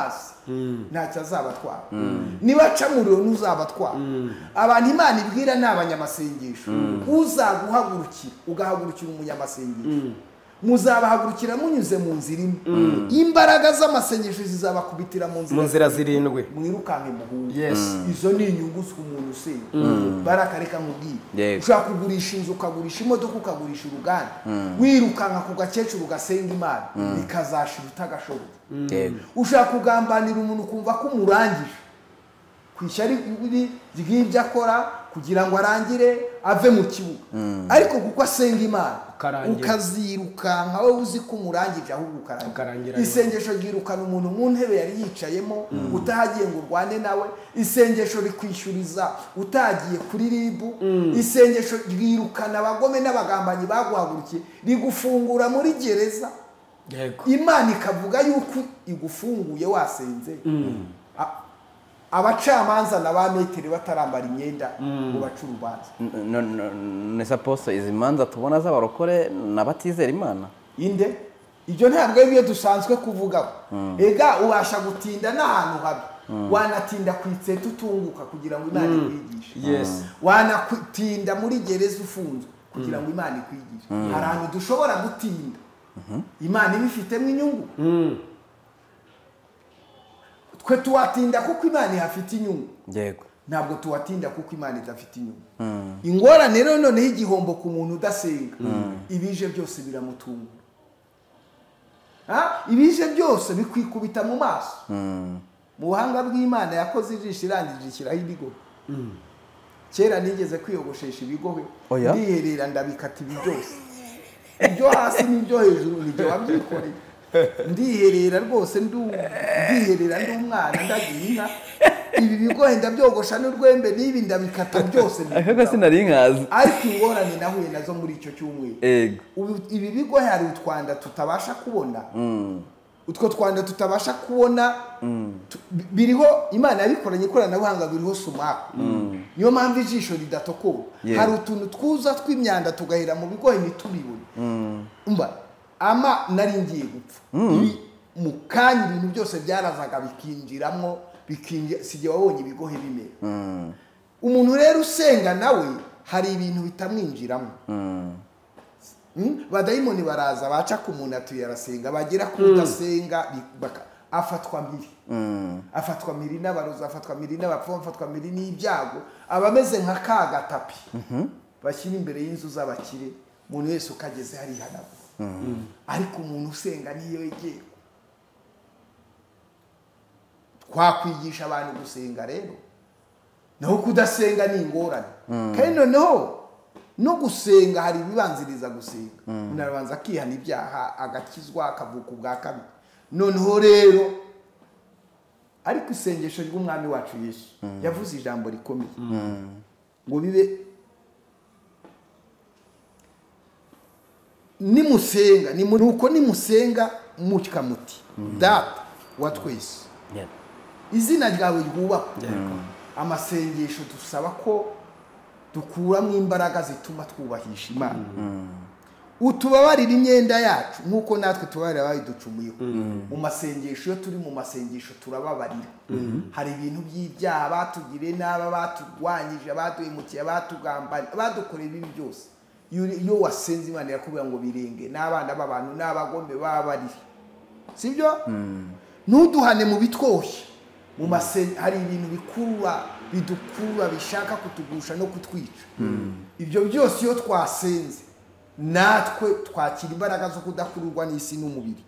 ntacyo azabatwara nibaca muriro ntuzabatwara abantu imana ibwira ni abanyamasengesho uzaguhagurukira ugahagurukira umunyamasengesho muzabahagurukira munyuze mu nzira imwe imbaraga z'amasengesho zizabakubitira mu nzira zirindwi mwirukanke muhunge izo ni inyungu z'umuntu usenga barakareka nkubwire ushobora kugurisha inzu ukagurisha imodoka ukagurisha uruganda wirukanka ku gakecuru ugasenga imana bikazashira utagashoboye ushobora kugambanira umuntu ukumva ko umurangije ku ishyari ry'ibyo akora kugira ngo arangire ave mu kibuga ariko kuko asenga imana ukazirukanka wowe uzi ko umurangije ahubwo ukarangira isengesho ryirukana umuntu mu ntebe yari yicayemo utahagiye ngo urwane nawe isengesho rikwishyuriza utagiye kuri ribu isengesho ryirukana abagome n'abagambanyi baguhagurukiye rigufungura muri gereza imana ikavuga yuko igufunguye wasenze abacamanza na ba metero batarambara imyenda ngo bace urubanza nesa poste izi manza tubona z'abarokore n'abatizera imana inde ibyo ntabwo ari byo dusanzwe kuvugaho ega ubasha gutinda n'ahantu habi wanatinda ku itseta utunguka kugira ngo imana ikwigishe wanatinda muri gereza ufunzwe kugira ngo imana ikwigishe hari ahantu dushobora gutinda imana ibifitemo inyungu twe tuwatinda kuko imana ihafite inyungu ntabwo tuwatinda kuko imana idafite inyungu ingorane rero noneho igihombo ku muntu udasenga ibije byose biramutungura ibije byose bikwikubita mu maso mu buhanga bw'imana yakoze ijisho irangije ishyiraho ibigo kera nigeze kwiyogoshesha ibigo ndiherera ndabikata ibi byose ibyo hasi n'ibyo hejuru nibyo wabyikoreye ndiherera rwose ndiherera ndi umwana ndagira inka ibi bigo henda byogosha n'urwembe n'ibi ndabikata byose ahubwo sinari nkazi ariko ingorane nahuye nazo muri icyo cyumweru ibi bigo hari utwanda tutabasha kubona utwo twanda tutabasha kubona biriho imana yabikoranye ikoranabuhanga biriho sumaku niyo mpamvu ijisho ridatokora hari utuntu twuza tw'imyanda tugahera mu bigo ntitubibone nari ngiye gupfa mu kanya ibintu byose byarazaga bikinjiramo sijye wabonye ibigohe bimera umuntu rero usenga nawe hari ibintu bitamwinjiramo badayimoni baraza baca ku muntu atuye arasenga bagera ku udasenga afatwa mpiri afatwa mpiri n'abarozi afatwa mpiri n'abapfumu afatwa mpiri n'ibyago aba ameze nka ka gatapi bashyira imbere y'inzu z'abakire umuntu wese ukageze harihanagura ariko umuntu usenga niyo yegera twakwigisha abantu gusenga rero naho kudasenga ni ingorane kandi noneho no gusenga hari ibibanziriza gusenga umuntu arabanza akihana ibyaha agakizwa akavuka ubwa kabiri noneho rero ariko isengesho ry'umwami wacu Yesu yavuze ijambo rikomeye ngo bibe nimusenga nuko nimusenga mutya muti data wa twese izina ryawe ryubakwa amasengesho dusaba ko dukuramo imbaraga zituma twubahisha imana utubabarira imyenda yacu nk'uko natwe tubabarira abayiducumuyeho mu masengesho iyo turi mu masengesho turababarira hari ibintu by'ibyaha batugiriye n'aba baturwanyije abaduhemukiye abatugambaniye abadukoreye ibibi byose iyo wasenze imana irakubwira ngo birenge n'abana b'abantu n'abagome babarire sibyo ntuduhane mu bitwoshye mu hari ibintu bidukurura bishaka kutugusha no kutwica ibyo byose iyo twasenze natwe twakira imbaraga zo kudakururwa n'isi n'umubiri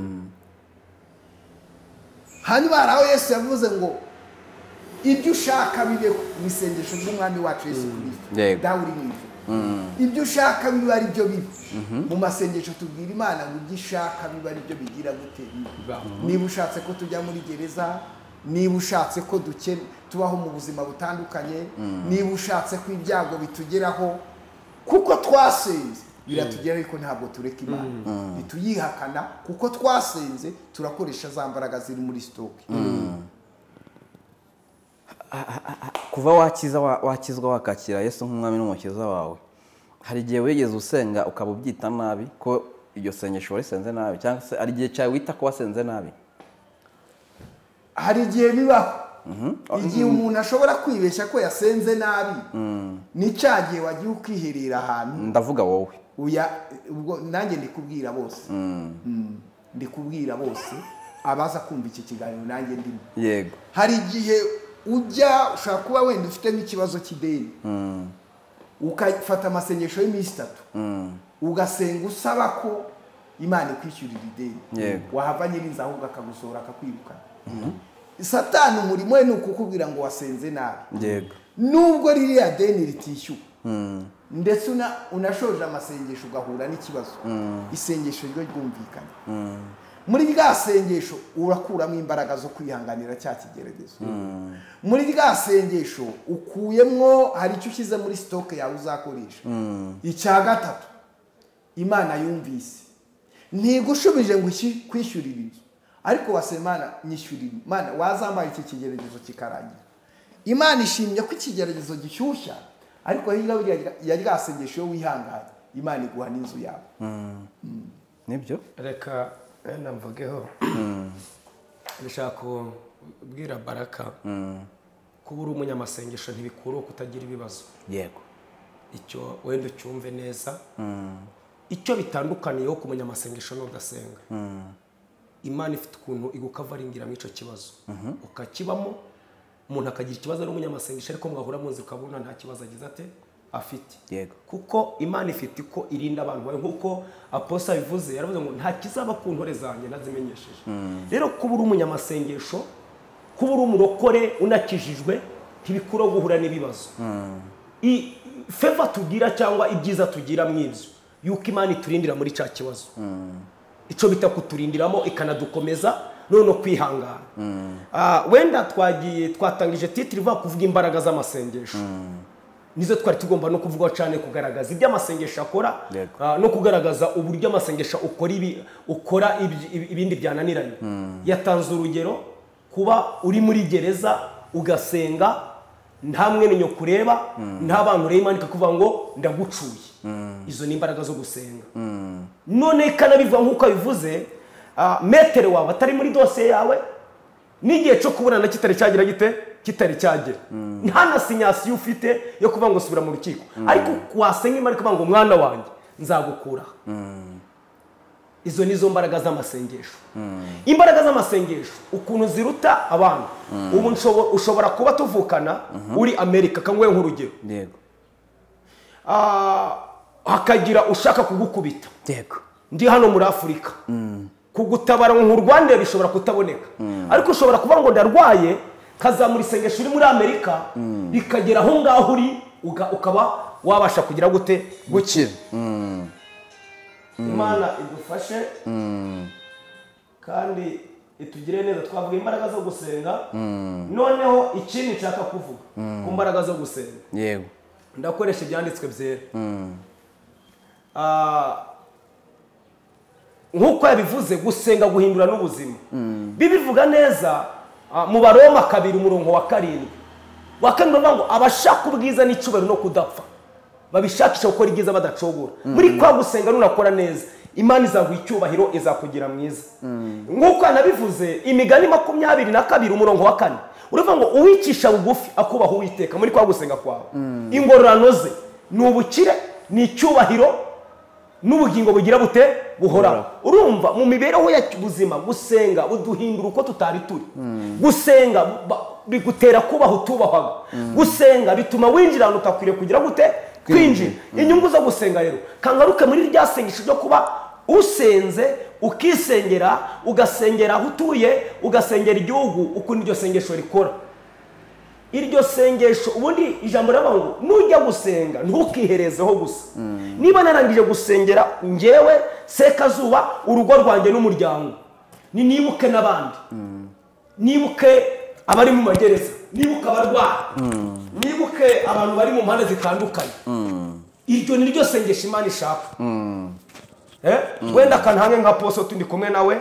hanyuma hari aho Yesu yavuze ngo ibyo ushaka bibeho mu isengesho ry'umwami wacu Yesu Kristo dawe uri mu ijuru ibyo ushaka bibe ari byo bibi mu masengesho tubwira imana ngo ibyo ushaka bibe ari byo bigira gute niba ushatse ko tujya muri gereza niba ushatse ko tubaho mu buzima butandukanye niba ushatse ko ibyago bitugeraho kuko twasenze biratugeraho ariko ntabwo tureka imana ntituyihakana kuko twasenze turakoresha za mbaraga ziri muri sitoke kuva wakizwa wakakira Yesu nk'umwami n'umukiza wawe hari igihe wigeze usenga ukaba ubyita nabi ko iryo sengesho warisenze nabi cyangwa se hari igihe cyawe wita ko wasenze nabi hari igihe bibaho igihe umuntu ashobora kwibeshya ko yasenze nabi ni cya gihe wagiye ukiherera ahantu ndavuga wowe ubwo nanjye ndikubwira bose ndikubwira bose abaza kumva iki kiganiro nanjye ndimo yego hari igihe ujya ushaka kuba wenda ufite nk'ikibazo cy'ideni ukafata amasengesho y'iminsi 3 ugasenga usaba ko Imana ikwishyurira ideni wahava nyirinza ahubwo akagusohora akakwirukana Satani umurimo we ni ukukubwira ngo wasenze nabi yego nubwo ririya deni ritishyuwe ndetse unashoje amasengesho ugahura n'ikibazo isengesho ryo ryumvikana muri rya sengesho urakuramo imbaraga zo kwihanganira cya kigeragezo muri rya sengesho ukuyemwo hari icyo ushyize muri stock yawe uzakoresha icya gatatu Imana yumvise ntigushubije ngo kwishyurira inzu ariko wasemana nyishyurira Imana wazambaye iki kigeragezo kikarangira Imana ishimye ko ikigeragezo gishyushya ariko ya rya sengesho yo wihanganye Imana iguha n'inzu yawe nibyo reka mvugeho ndashaka kubwira Baraka kuba uri umunyamasengesho ntibikuru kutagira ibibazo yego icyo wenda ucyumve neza icyo bitandukaniyeho ku munyamasengesho n'udasenga Imana ifite ukuntu igukavaringira muri icyo kibazo ukakibamo umuntu akagira ikibazo ari umunyamasengesho ariko mwahura munsi ukabona nta kibazo agize ate afite yego kuko Imana ifite ko irinda abantu bawe nkuko aposta bivuze yaravuze ngo nta kizaba ku ntore zanjye nazimenyesheje rero kuba uri umunyamasengesho kuba uri umurokore unakijijwe ntibikura guhura n'ibibazo favor tugira cyangwa ibyiza tugira mwibyo yuko Imana iturindira muri cya kibazo ico bita kuturindiramo ikanadukomeza none kwihangana wenda twatangije titre ivuga kuvuga imbaraga z'amasengesho nizo twari tugomba no kuvuga cyane kugaragaza ibyo amasengesho akora no kugaragaza uburyo amasengesho ukora ibindi byananiranye yatanze urugero kuba uri muri gereza ugasenga nta mwene nyo kureba nta bantu rero Imana ikakuvuga ngo ndagucuye izo ni imbaraga zo gusenga none kanabivuga nkuko bivuze metere wawe atari muri dosiye yawe n'igihe cyo kubonana kitari cyagira kitari cyagera nta na sinyasiyo ufite yo kuvuga ngo subira mu rukiko ariko wasenga Imana ikavuga ngo mwana wanjye nzagukura izo nizo mbaraga z'amasengesho imbaraga z'amasengesho ukuntu ziruta abantu ubu ushobora kuba tuvukana uri Amerika kangwe nk'urugero yego hakagira ushaka kugukubita yego ndi hano muri Afurika kugutabara nk'u Rwanda bishobora kutaboneka ariko ushobora kuvuga ngo ndarwaye kazamura isengesho uri muri Amerika bikagera aho ngaho uri ukaba wabasha kugira gute gukira Imana idufashe kandi itugire neza twavuga imbaraga zo gusenga noneho ikindi nshaka kuvuga ku mbaraga zo gusenga yego ndakoresha ibyanditswe byera nkuko yabivuze gusenga guhindura n'ubuzima bibivuga neza mu Baroma 2:7 wakanura ngo abashaka ubwiza n'icubero no kudapfa babishakisha gukora ibyiza badacogora muri kwa gusenga nunakora neza Imana izaguha icyubahiro izakugira mwiza nkuko anabivuze imigani 22:4 uravuga ngo uwicisha bugufi akubaha Uwiteka muri kwa gusenga kwawe ingororano ze n'ubukire n'icyubahiro n'ubugingo bugira bute buhora urumva mu mibereho ya buzima gusenga uduhindura uko tutari turi gusenga bigutera kubaha utubahwaga gusenga bituma winjira ahantu utakwiriye kugira gute kwinjira inyungu zo gusenga rero kangaruke muri rya sengesho ryo kuba usenze ukisengera ugasengera aho utuye ugasengera igihugu uko niryo sengesho rikora iryo sengesho ubundi ijambo rabango nujya gusenga ntukiherezeho gusa niba narangije gusengera ngewe Sekazuba urugo rwanjye n'umuryango ni nibuke nabandi nibuke abari mu magereza nibuke abarwayi nibuke abantu bari mu mpande zitandukanye iryo niryo sengesho Imana ishaka wenda kanhange nka poso tundi kumwe nawe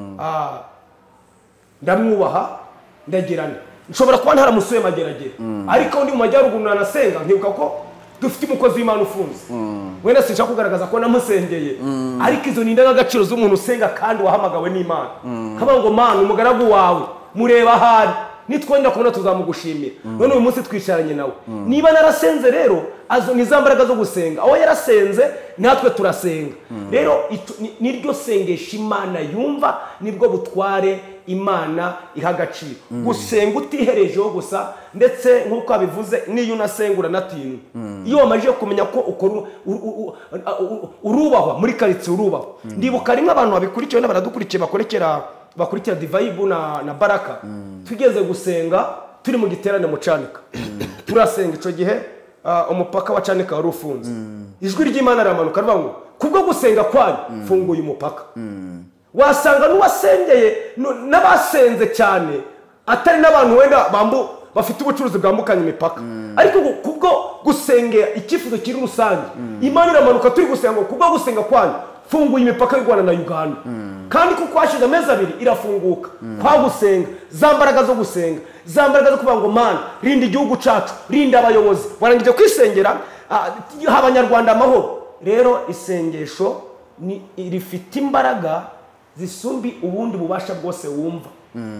ndamwubaha ndagirana nshobora kuba ntaramusuye mageragere ariko undi mu majyaruguru nanasenga nkibuka ko dufite umukozi w'Imana ufunze wenda sinshaka kugaragaza ko namusengeye ariko izo ni indangagaciro z'umuntu usenga kandi wahamagawe n'Imana kaba ngo Mana umugaragu wawe mureba ahari nitwongera kubona tuzamugushimira none uyu munsi twicaranye nawe niba narasenze rero azo ni za mbaraga zo gusenga aho yarasenze natwe turasenga rero niryo sengesha Imana yumva nibwo butware Imana iha agaciro gusenga utiherejeho gusa ndetse nk'uko abivuze niyo unasengura natintu iyo wamajije kumenya ko ukora urubahwa muri karitsiye urubahwa ndibuka rimwe abantu babikurikiye n'abaradukurikiye bakurikira Divibe na Baraka tugeze gusenga turi mu giterane mu Canika turasenga ico gihe umupaka wa Canika wari ufunze ijwi ry'Imana ramanuka rivuga ngo kubwo gusenga kwanyu funguye umupaka wasanga n'uwasengeye n'abasenze cyane atari n'abantu wenda bafite ubucuruzi bwambukanye imipaka ariko kubwo gusengera icyifuzo kiri rusange Imana iramanuka turi gusenga ngo kubwo gusenga kwanyu funguye imipaka y'u Rwanda na Uganda kandi kuko hashize amezi 2 irafunguka kwa gusenga za mbaraga zo gusenga za mbaraga zo kuvuga ngo Mana rinda igihugu cacu rinda abayobozi warangije kwisengera abanyarwanda amahoro rero isengesho ni rifite imbaraga zisumbi ubundi bubasha bwose wumva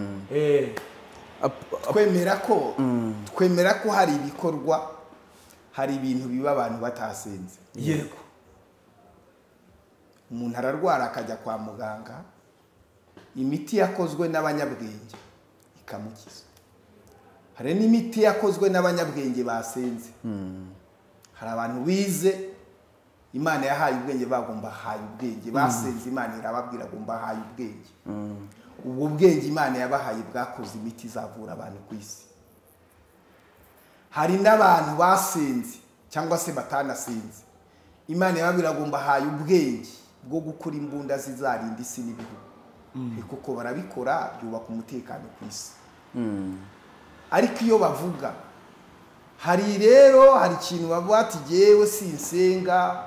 twemera ko hari ibikorwa hari ibintu biba abantu batasenze yego umuntu ararwara akajya kwa muganga imiti yakozwe n'abanyabwenge ikamukiza hari n'imiti yakozwe n'abanyabwenge basenze hari abantu bize Imana yahaye ubwenge bagomba haye ubwenge basenze Imana irababwira gomba haye ubwenge ubwo bwenge Imana yabahaye bwakoze imiti izavura abantu ku isi hari n'abantu basenze cyangwa se batanasenze Imana yababwira gomba haye ubwenge bwo gukora imbunda zizarinda isi n'ibihugu kuko barabikora byubaka umutekano ku isi ariko iyo bavuga hari ikintu bavuga ati jewe sinsenga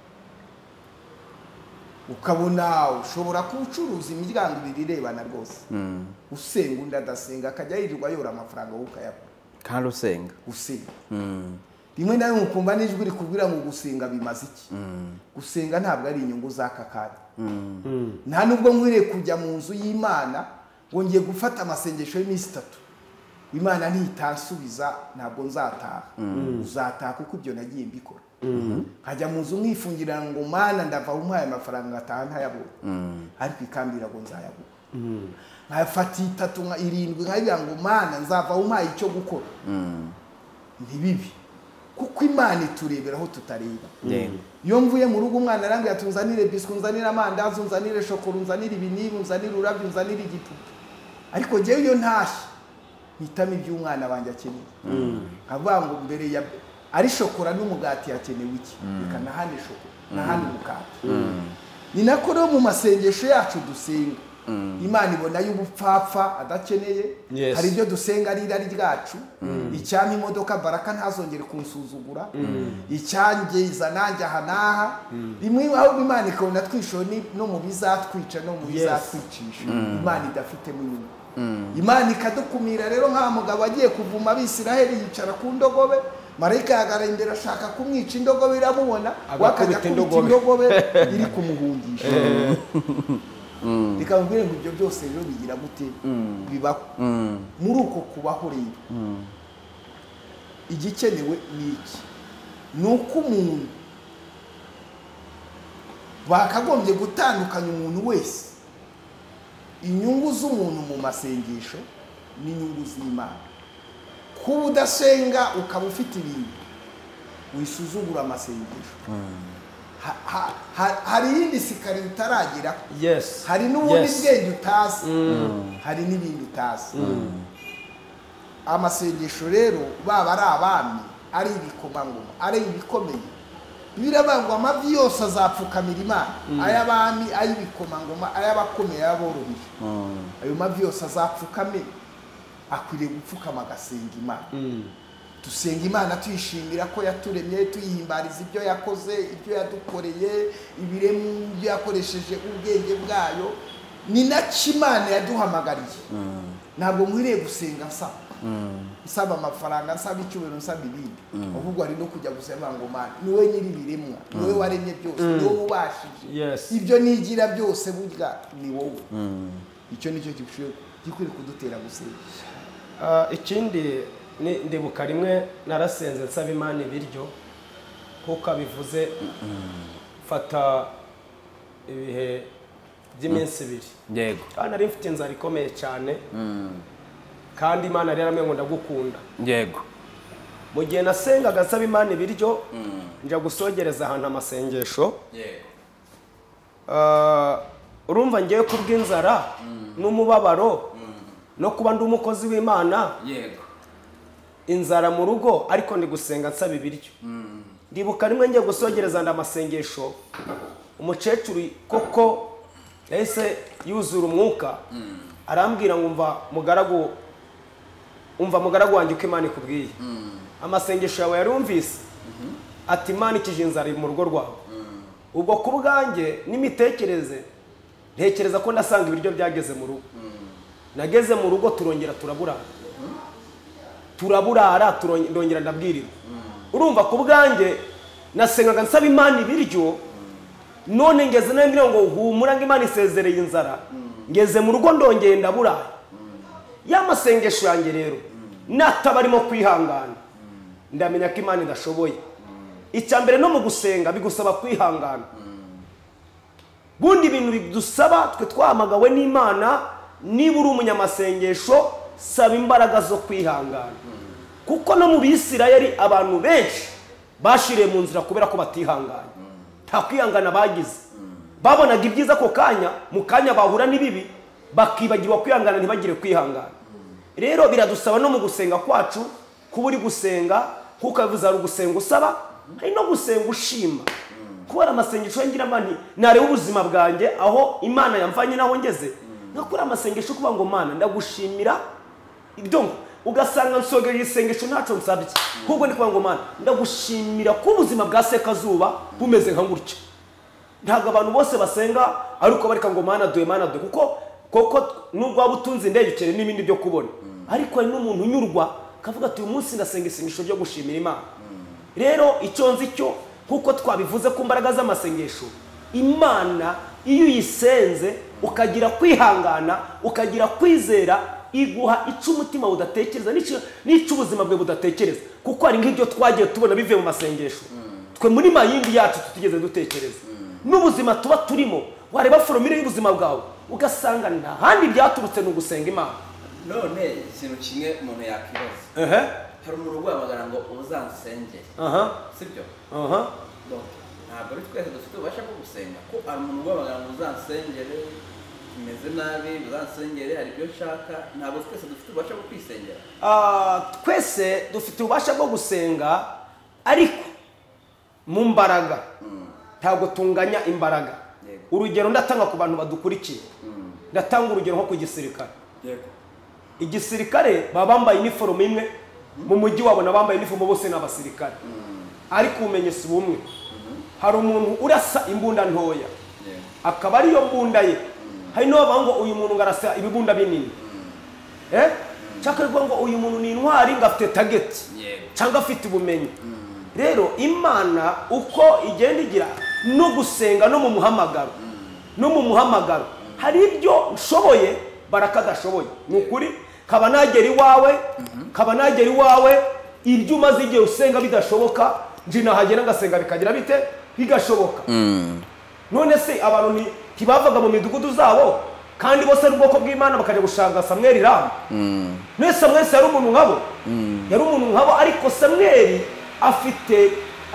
ukabona ushobora kucuruza imiryango ibiri irebana rwose usenga undi adasenga akajya yirirwa yora amafaranga wowe ukayakora kandi usenga rimwe na rimwe ukumva n'ijwi rikubwira ngo gusenga bimaze iki gusenga ntabwo ari inyungu z'aka kanya nta nubwo nkwiriye kujya mu nzu y'Imana ngo ngiye gufata amasengesho y'iminsi 3 Imana ntitansubiza ntabwo nzataha uzataha kuko ibyo nagiye mbikora nkajya mu nzu nkifungira ngo Mana ndava umuhaye amafaranga ngataha ntayabona ariko ikambira ngo nzayabona nkafata 3 nka 7 nkabira ngo Mana nzava umuhaye icyo gukora ntibibi kuko Imana iturebera aho tutareba iyo mvuye mu rugo umwana arambwira ati unzanire biscuit unzanire amandazi unzanire shokora unzanire ibinini unzanire urabyo unzanire igipupe ariko jewe iyo ntashye hitamo iby'umwana wanjye akeneye avuga ngo mbere ya ari shokora n'umugati yakenewe iki kanahane shokora nahane umugati ni nako rero mu masengesho yacu dusenga Imana ibona y'ubupfapfa adakeneye hari ibyo dusenga ari irari ryacu icyampa imodoka Baraka ntazongere kunsuzugura icyanjye izananjye hanaha rimwe aho Imana ikabona twishoni no mu bizatwica no mu bizatwicisha Imana idafitemo inyungu Imana ikadukumira rero nka mugabo agiye kuvuma Abisiraheli yicara ku ndogobe marayika yagara imbere ashaka kumwica indogobe iramubona wakajya kubita indogobe iri kumuhungisha bikambwira ngo ibyo byose rero bigira gute bibaho muri uko kubaho rero igikenewe ni iki nuko umuntu bakagombye gutandukanya umuntu wese inyungu z'umuntu mu masengesho n'inyungu z'Imana kuba udasenga ukaba ufite ibintu wisuzugura amasengesho hari iyindi sikari utaragira hari n'ubundi bwenge utazi hari n'ibindi utazi amasengesho rero baba ari abami ari ibikomangoma ari ibikomeye birabangwa amavi yose azapfukamira Imana ay'abami ay'ibikomangoma ay'abakomeye y'aboroheje ayo mavi yose azapfukamira akwiriye gupfukama agasenga Imana dusenga Imana tuyishimira ko yaturemye tuyihimbariza ibyo yakoze ibyo yadukoreye ibiremu ibyo yakoresheje ubwenge bwayo ni nacyo Imana yaduhamagariye ntabwo nkwiriye gusenga nsaba amafaranga nsaba icyubahiro nsaba ibindi ahubwo ari no kujya gusema ngo Mana ni wowe nyiri ibiremwa ni wowe waremye byose ni wowe ubashije ibyo nigira byose burya ni wowe icyo nicyo gikwiriye kudutera gusenga. Ikindi ndibuka rimwe narasenze nsaba Imana ibiryo kuko abivuze fata ibihe by'iminsi ibiri yego kandi nari mfite inzara ikomeye cyane kandi Imana rero amwe ngo ndagukunda yego mu gihe nasengaga nsaba Imana ibiryo njya gusogereza ahantu amasengesho yego urumva ngiye kubw'inzara n'umubabaro no kuba ndi umukozi w'Imana yego inzara mu rugo ariko ndi gusenga nsaba ibiryo ndibuka rimwe ngiye gusogereza ndamasengesho umukecuru koko yahise yuzura umwuka arambwira ngo umva mugaragu wanjye uko Imana ikubwiye amasengesho yawe yarumvise ati Imana ikije inzara mu rugo rwawe ubwo ku bwanjye n'imitekerereze ntekereza ko ndasanga ibiryo byageze mu rugo nageze mu rugo turongera turaburara ndongera ndabwirira urumva ku bwanjye nasengaga nsaba Imana ibiryo none ngeze nawe mbwira ngo humura ngo Imana isezereye inzara ngeze mu rugo ndongeye ndaburara ya masengesho yanjye rero nataba arimo kwihangana ndamenya ko Imana idashoboye icya mbere no mu gusenga bigusaba kwihangana bundi ibintu bidusaba twe twahamagawe n'Imana niba uri umunyamasengesho saba imbaraga zo kwihangana kuko no mu Bisirayeli abantu benshi bashiriye mu nzira kubera ko batihangana nta kwihangana bagize babonaga ibyiza ko kanya mu kanya bahura n'ibibi bakibagirwa kwihangana ntibagire kwihangana rero biradusaba no mu gusenga kwacu kuba uri gusenga kuko bivuze ari ugusenga usaba hari no gusenga ushima kubera amasengesho ngira mani nareba ubuzima bwanjye aho Imana yamvanye naho ngeze nakora amasengesho kuba ngo Mana ndagushimira ibyo ugasanga nsogeje isengesho ntaco nsabye ahubwo ni kuba ngo Mana ndagushimira ko ubuzima bwa Sekazuba bumeze nka gutya ntago abantu bose basenga ariko barika ngo Mana duhe kuko nubwo wabutunze indegekere n'ibindi byo kubona ariko hari n'umuntu unyurwa kavuga ati uyu munsi ndasenga isengesho ryo gushimira Imana rero icyo nzi cyo kuko twabivuze ku mbaraga z'amasengesho Imana iyo uyisenze ukagira kwihangana ukagira kwizera iguha icyo umutima udatekereza n'icyo ubuzima bwe budatekereza kuko hari nk'ibyo twagiye tubona bivuye mu masengesho twe muri mayindi yacu tutigeze dutekereza n'ubuzima tuba turimo wareba foromire y'ubuzima bwawe ugasanga nta handi byaturutse no gusenga Imana none ikintu kimwe umuntu yakibaza hari umuntu ugwamagara ngo uzansengere sibyo ntabwo ari twese dufite ububasha bwo gusenga ko hari umuntu ugwamagara ngo uzansengere tumeze nabi uzansengere hari ibyo nshaka ntabwo twese dufite ububasha bwo kwisengera twese dufite ububasha bwo gusenga ariko mu mbaraga ntabwo tunganya imbaraga urugero ndatanga ku bantu badukurikiye ndatanga urugero nko ku gisirikare igisirikare baba bambaye iniforume imwe mu mujyi wabona bambaye iniforume bose n'abasirikare ariko umenye si bumwe hari umuntu urasa imbunda ntoya akaba ariyo mbunda ye hari n'abavuga ngo uyu muntu ngarasa ibibunda binini cyangwa ngo uyu muntu ni intwari ngo afite tageti cyangwa afite ubumenyi rero Imana uko igenda igira no gusenga no mu muhamagaro hari ibyo nshoboye barakadashoboye ni ukuri kaba nagera iwawe ibyo umaze igihe usenga bidashoboka nje nahagera ngasenga bikagira bite bigashoboka none se abantu ntibavaga mu midugudu zabo kandi bose ari ubwoko bw'Imana bakajya gushanga Samweli Rama none Samweli yari umuntu nkabo ariko Samweli afite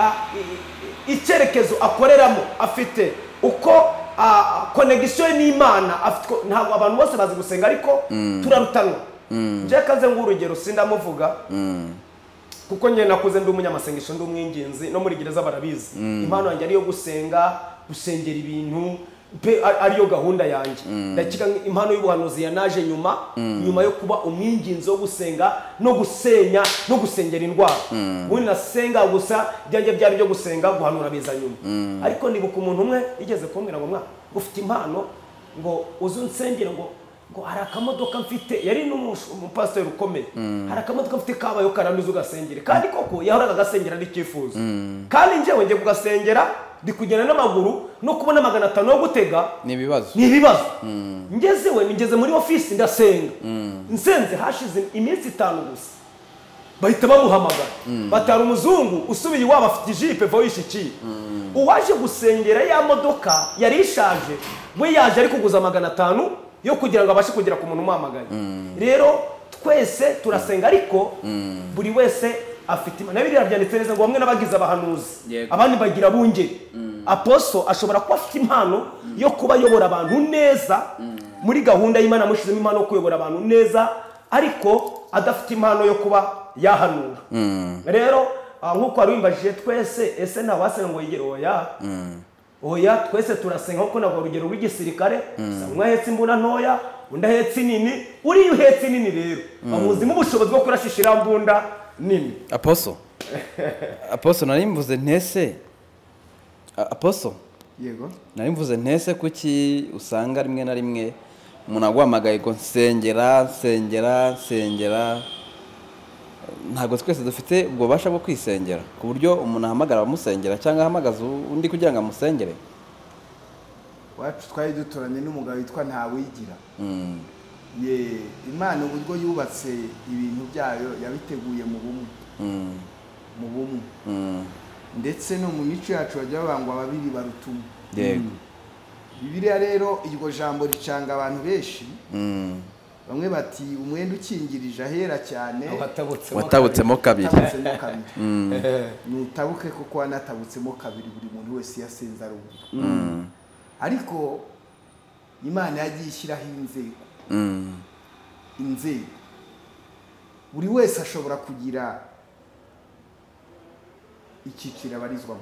icyerekezo akoreramo afite uko connection n'Imana ntabwo abantu bose bazi gusenga ariko turarutanwa nje kaze ngurugero sindamuvuga kuko njye nakuze ndi umunyamasengesho ndi umwinginzi no muri gereza barabizi impano yanjye ariyo gusengera ibintu ariyo gahunda yanjye ndakika impano y'ubuhanuzi yanaje nyuma yo kuba umwinginzi wo gusenga no gusenya no gusengera indwara ubundi nasenga gusa byanjye byari byo gusenga guhanura biza nyuma ariko nibuka umuntu umwe igeze kumbwira ngo mwana ufite impano ngo uzunsengere ngo hari akamodoka mfite yari n'umupasiteri ukomeye hari akamodoka mfite kabayo karanduza ugasengere kandi koko yahoraga agasengera n'icyifuzo kandi njyewe ngiye kugasengera ndi kugenda n'amaguru no kubona 500 yo gutega ni ibibazo ngeze muri ofisi ndasenga nsenze hashize iminsi 5 gusa bahita bamuhamagara batara umuzungu usubiye iwabo afite ijipe voyishiki uwaje gusengera ya modoka yari ishaje we yaje ari kuguza 500 yo kugira ngo abashe kugera ku muntu umuhamagaye rero twese turasenga ariko buri wese afite imana biriya byanditse neza ngo bamwe n'abagize abahanuzi abandi bagira bungeri aposto ashobora kuba afite impano yo kuba yobora abantu neza muri gahunda y'Imana mushizemo impano yo kuyobora abantu neza ariko adafite impano yo kuba yahanura rero nkuko warumbajije twese ese ntawasenga ngo yigere oya twese turasenga kuko nabwo urugero rw'igisirikare samwe ahetse imbunda ntoya undi ahetse nini uri uhetse nini rero bamuzimo ubushobozi bwo kurashishira mbunda nini aposo nari mvuze ntese aposo yego nari mvuze ntese kuki usanga rimwe na rimwe umuntu agwamagaye ngo nsengera ntabwo twese dufite ubwo bubasha bwo kwisengera ku buryo umuntu ahamagara abamusengera cyangwa ahamagaza undi kugira ngo amusengere wacu twari duturanye n'umugabo witwa Ntawigira Imana uburyo yubatse ibintu byayo yabiteguye mu bumwe ndetse no mu mico yacu bajya babangwa babiri barutuma yego Bibiliya rero iryo jambo ricanga abantu benshi bamwe bati umwenda ukingirije ahera cyane watabutsemo kabiri nutabuke kuko wanatabutsemo kabiri buri muntu wese yasenze arumva ariko Imana yagiye ishyiraho inzego buri wese ashobora kugira icyiciro abarizwamo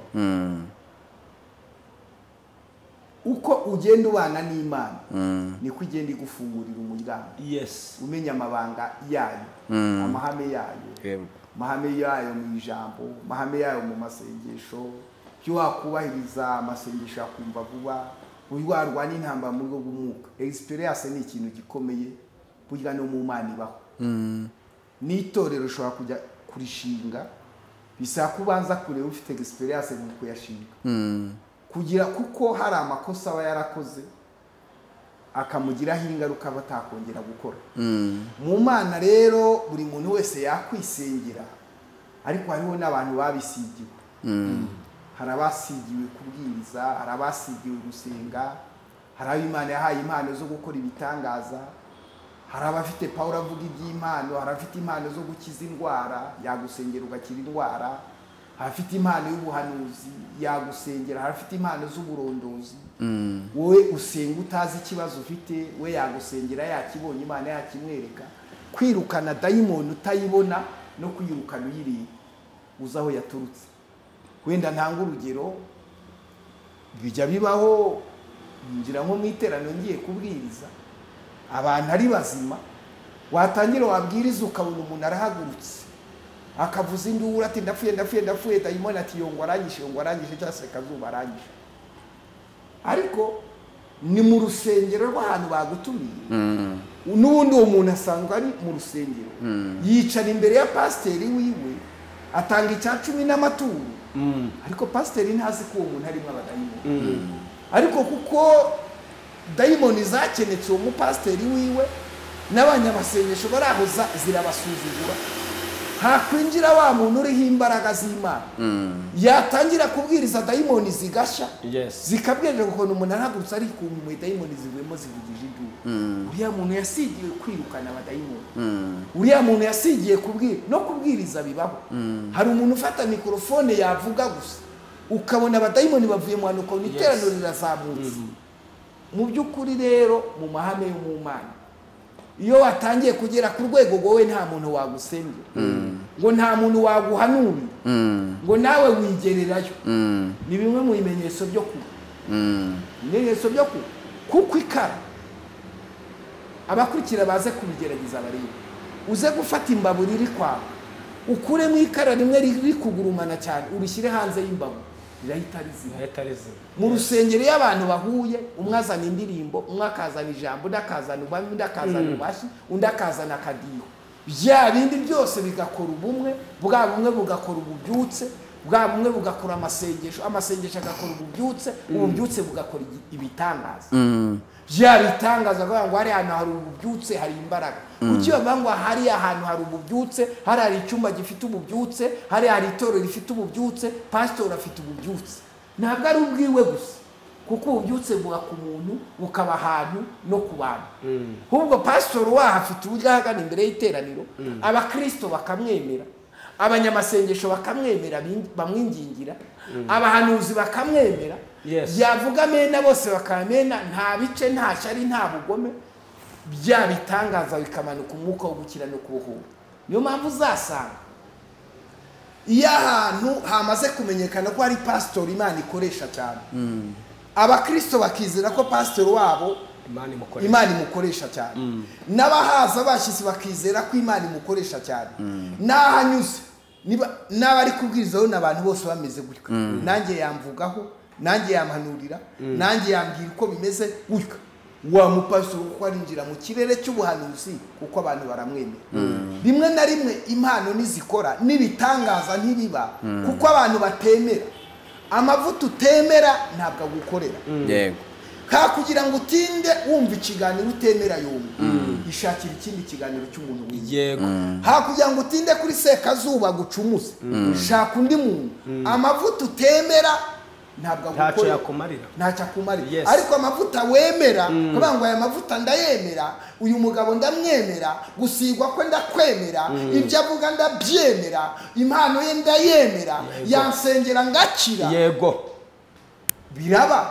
uko ugenda ubana n'Imana niko ugenda igufungurira umuryango umenya amabanga yayo amahame yayo mu ijambo amahame yayo mu masengesho byo wakubahiriza amasengesho yakumva vuba urwarwa n'intambara mu rwo bw'umwuka experience ni ikintu gikomeye burya no mu Mana ibaho n'itorero ushobora kujya kurishinga bisaba kubanza kureba ufite experience mu kuyashinga kugira kuko hari amakosa aba yarakoze akamugiraho ingaruka batakongera gukora mu Mana rero buri muntu wese yakwisengera ariko hariho n'abantu babisigiwe hari abasigiwe kubwiriza hari abasigiwe gusenga hari abo Imana yahaye impano zo gukora ibitangaza hari abafite Pawulo avuga iby'impano hari abafite impano zo gukiza indwara yagusengera ugakira indwara afite impano y'ubuhanuzi yagusengera harafite impano z'uburondozi wowe usenga utazi ikibazo ufite we yagusengera yakibonye Imana yakimwereka kwirukana dayimoni utayibona no kwirukana uyiriye uzaho yaturutse wenda ntanga urugero bijya bibaho ngira nko mu iterano ngiye kubwiriza abantu ari bazima watangira wabwiriza ukabona umuntu arahagurutse akavuza induru ati ndapfuye dayimoni ati yongo aranyishe cyangwa se kazuba aranyishe ariko ni mu rusengero rw'ahantu bagutumiye n'ubundi uwo muntu asanzwe ari mu rusengero yicara imbere ya pasiteri wiwe atanga icya 10 n'amaturo ariko pasiteri ntazi ko uwo muntu arimo abadayimoni ariko kuko dayimoni zakenetse uwo mupasiteri wiwe n'abanyamasengesho baraho zirabasuzugura hakwinjira wa muntu uriho imbaraga z'Imana yatangira kubwiriza dayimoni zigasha zikabwirira ukuntu umuntu arahagurutse ari ku mwe dayimoni zivuyemo zivugije induru uriya muntu yasigiye kwirukana abadayimoni uriya muntu yasigiye kubwiriza bibaho hari umuntu ufata mikrofone yavuga gusa ukabona abadayimoni bavuye mu hanuko n'iterano rirazamutse mu by'ukuri rero mu mahame yo mu Mana iyo watangiye kugera ku rwego wowe nta muntu wagusengera ngo nta muntu waguhanurira ngo nawe wigererayo ni bimwe mu bimenyetso byo kuko ikara abakurikira baze kubigerageza barebe uze gufata imbabura iri kwaka ukuremo ikara rimwe riri kugurumana cyane urishyire hanze y'imbabu rirahita rizima mu rusengero iyo abantu bahuye umwe azana indirimbo umwe akazana ijambo undi akazana ubami undi akazana ubashi undi akazana akadiho bya bindi byose bigakora ubumwe bwa bumwe bugakora ububyutse bwa bumwe bugakora amasengesho agakora ububyutse bugakora ibitangaza bya bitangaza kugira ngo hari ahantu hari ububyutse hari imbaraga kuki bavuga ngo hari ahantu hari ububyutse hari icyumba gifite ububyutse hari itorero rifite ububyutse pastor afite ububyutse ntabwo ari ubwiwe gusa kuko ububyutse buba ku muntu bukaba ahantu no ku bantu ahubwo pastor waho afite uburyo ahagana imbere y'iteraniro abakristo bakamwemera abanyamasengesho bakamwemera bamwingingira abahanuzi bakamwemera yavuga amena bose bakamena nta bice nta shari nta bugome bya bitangaza bikamanuka umwuka wo gukira no kubohora niyo mpamvu uzasanga iyo ahantu hamaze kumenyekana ko ari pastor Imana ikoresha cyane abakristo bakizera ko pastor wabo Imana imukoresha cyane n'abahaza bashyitsi bakizera ko Imana imukoresha cyane n'ahanyuze n'abari kubwirizaho n'abantu bose bameze gutya nanjye yamvugaho nanjye yamhanurira nanjye yambwira uko bimeze gutya wa mupastor uko arinjira mu kirere cy'ubuhanuzi kuko abantu baramwemera rimwe na rimwe impano nizikora nibitangaza ntibiba kuko abantu batemera amavuta utemera ntabwo agukorera yego ka kugira ngo utinde wumva ikiganiro utemera yumva ishakira ikindi kiganiro cy'umuntu yego ha kugira ngo utinde kuri sekazuba gucumuze shaka undi muntu amavuta utemera ntabwo agukorera ntacyo akumarira ariko amavuta wemera kuvuga ngo aya mavuta ndayemera uyu mugabo ndamwemera gusigwa ko ndakwemera ibyo avuga ndabyemera impano ye ndayemera yansengera ngakira yego biraba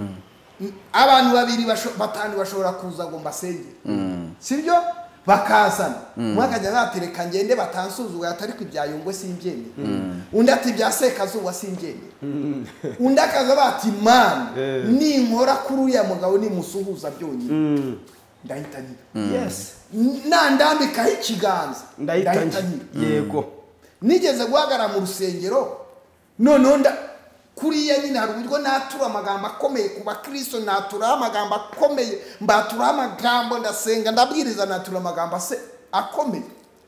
abantu babiri batanu bashobora kuza ngo mbasengere sibyo bakazana mwakajya natereka ngende batansuzuga atari kwibyayungwe simbyemeye undi ati bya sekazuba simbyemeye undi akaza bati man ninkora kuri uriya mugabo nimusuhuza byonyine ndahita nyira nandambikaho ikiganza ndahita yego nigeze guhagara mu rusengero noneho kuriya nyine hari uburyo natura amagambo akomeye ku bakristo natura amagambo akomeye mbatura amagambo ndasenga ndabwiriza natura amagambo akomeye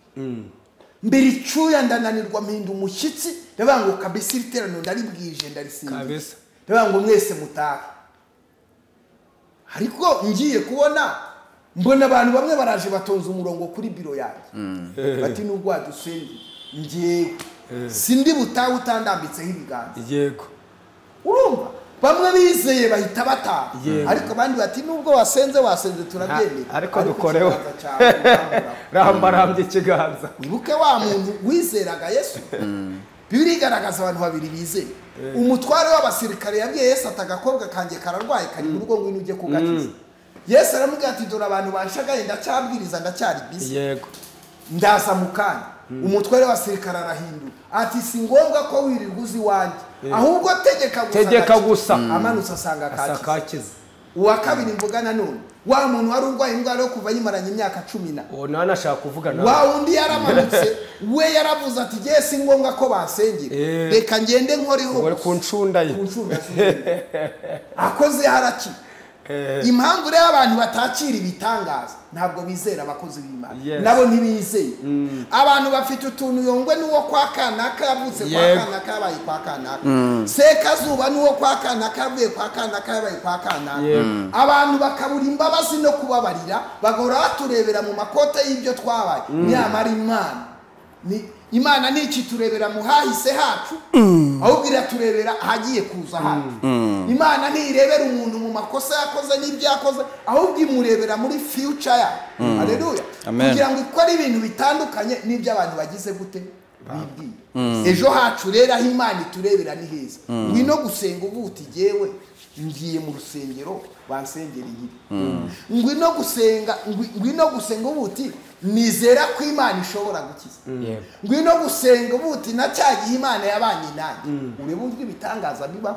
mbere icyuya ndananirwa mpinda umushyitsi ndavuga ngo kabisa iriterano ndaribwije ndarisingiza kabisa ndavuga ngo mwese mutahe ariko ngiye kubona mbona abantu bamwe baraje batonze umurongo kuri biro yanjye bati nubwo wadusenge ngiye sindi butahe utandambitseho ibiganza yego urumva bamwe bizeye bahita bataha ariko abandi bati nubwo wasenze turabyemera ariko dukoreho rambarambye ikiganza wibuke wa muntu wizeraga Yesu Bibiri igaragaza abantu babiri bizeye umutware w'abasirikare yabwiye Yesu atagakobwa kanjye kararwaye kari mu rugo ngwino ujye kugakiza Yesu aramubwira ati dore abantu banshagaye ndacyabwiriza ndacyari busy yego ndaza mukanya umutware w'abasirikare arahindura ati si ngombwa ko wirirwa uzi wanjye ahubwo tegeka gusa amanutse asanga akakiza uwa kabiri mvuga nanone wa muntu wari urwaye indwara yo kuva yimaranye imyaka 10 nawe nashaka kuvuga nawe wa undi yaramanutse we yaravuze ati giye si ngombwa ko basengera reka ngende nkoriho uri ku ncunda ye akoze haraki impamvu rero abantu batakira ibitangaza ntabwo bizera abakozi b'Imana nabo ntibizeye abantu bafite utuntu yongwe n'uwo kwa kanaka yavutse kwa kanaka yabaye kwa kanaka sekazuba n'uwo kwa kanaka yavuye kwa kanaka yabaye kwa kanaka abantu bakabura imbabazi no kubabarira bagora baturebera mu makote y'ibyo twabaye nyamara Imana niki turebera mu hahise hacu ahubwo iraturebera ahagiye kuza hacu Imana ntirebera umuntu mu makosa yakoze n'ibyo yakoze ahubwo imurebera muri future ya haleluya kugira ngo ikore ibintu bitandukanye n'ibyo abantu bagize gute bibwiye ejo hacu rero aho Imana iturebera ni heza ngwino gusenga ubuti jewe ngiye mu rusengero bansengera igihe ngwino gusenga ubuti nizera ko Imana ishobora gukiza ngwino gusenga ubuti na cyagiye Imana yabanye nanjye urebe uburyo ibitangaza bibaho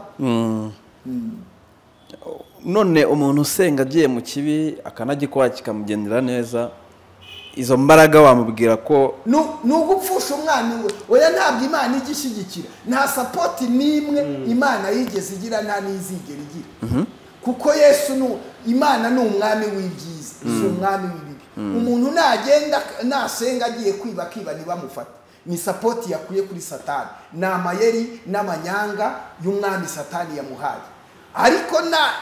none umuntu usenga agiye mu kibi akanagikora kikamugendera neza izo mbaraga wamubwira ko nugupfusha umwana we oya ntabwo Imana igishyigikira nta support nimwe Imana yigeze igira nta nizigera igira kuko Yesu Imana ni umwami w'ibyiza si umwami w'ibibi umuntu nagenda nasenga agiye kwiba ntibamufate ni sapoti yakuye kuri satani, ni amayeri n'amanyanga y'umwami satani yamuhaye, ariko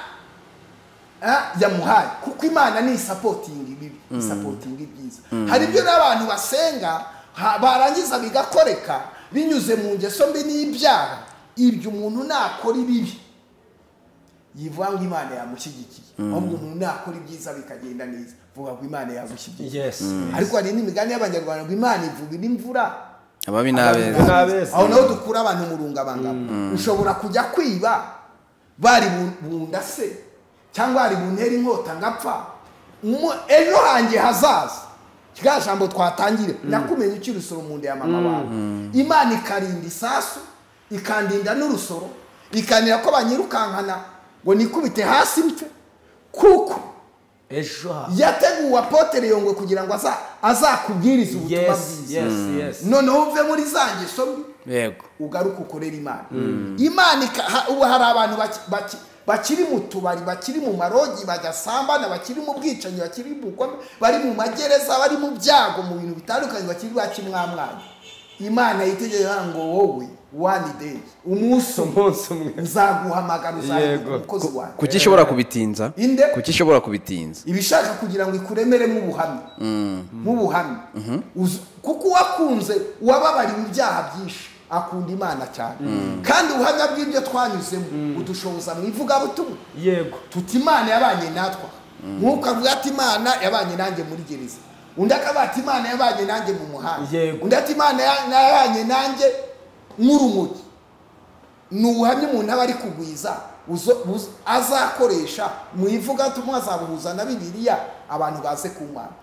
yamuhaye kuko imana ni isapotinga ibibi, isapotinga ibyiza. Hari ibyo n'abantu basenga barangiza bigakoreka binyuze mu ngeso mbi n'ibyaha, ibyo umuntu nakora ibibi yivuga ngo imana yamushyigikiye, ahubwo umuntu nakora ibyiza bikagenda neza vuga ngo imana yamushyigikiye. Ariko hari n'imigani y'abanyarwanda ngo imana ivuga n'imvura ababi n'abeza. Aho naho dukura abantu mu rungabangabo. Ushobora kujya kwiba bari bunda se cyangwa bari buntera inkota ngapfa, ejo hanjye hazaza kiga jambo twatangire nakumenye ukiri urusoro mu nda ya mama wawe. Imana ikarinda isasu, ikandinda n'urusoro, ikanira ko banyirukankana ngo nikubite hasi mpfe, kuko ejo yateguwe Apotre Yongwe kugira ngo azakubwiriza ubutumwa bwiza. Noneho uve muri za ngeso mbi, yego, ugaruka ukorera Imana. Imana ubu hari abantu bakiri mu tubari, bakiri mu marogi, bagasambana, bakiri mu bwicanyi, bakiri mu bugome, bari mu magereza, bari mu byago, mu bintu bitandukanye, bakiri bakimwamwanya. Imana yitegereza ngo wowe one day, umunsi umwe nzaguhamagara, uzaguha umukozi wawe. Kuki ishobora kubitinza? Kuki ishobora kubitinza? Ibishaka kugira ngo ikuremere mu buhamya, kuko wakunze wababariwe ibyaha byinshi, akunda Imana cyane. Kandi ubuhamya bw'ibyo twanyuzemo udushoboza mu ivugabutumwa. Yego, tuti Imana yabanye natwa, nk'uko avuga ati Imana yabanye nanjye muri gereza, undi akavuga ati Imana yabanye nanjye mu muhanda, undi ati Imana yabanye nanjye nk'urumogi. Ni ubuhamya umuntu aba ari kugwiza azakoresha mu ivugabutumwa, azabuhuza na Bibiliya, abantu baze ku Mana.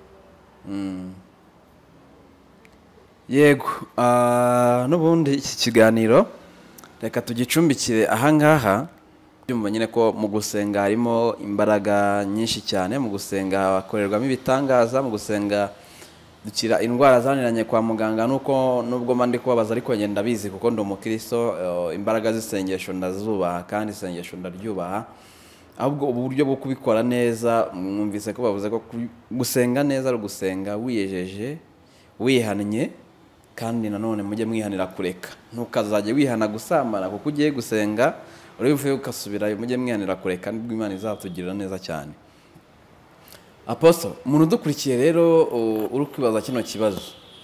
Yego, n'ubundi iki kiganiro reka tugicumbikire ahangaha. Byumva nyine ko mu gusenga harimo imbaraga nyinshi cyane, mu gusenga hakorerwamo ibitangaza, mu gusenga dukira indwara zaniranye kwa muganga. Nubwo mandi kubabaza ariko ngenda bizi kuko ndi umukristo, imbaraga z'isengesho ndazubaha kandi isengesho ndaryubaha. Ahubwo uburyo bwo kubikora neza, mwumvise ko bavuze ko gusenga neza ari gusenga wiyejeje, wihannye, kandi nanone mujye mwihanira kureka. Ntukazajye wihana gusambana kuko ugiye gusenga urivuye ukasubirayo. Mujye mwihanira kureka, nibwo Imana izatugirira neza cyane. Apostle, umuntu dukurikiye rero uri kwibaza kino kibazo,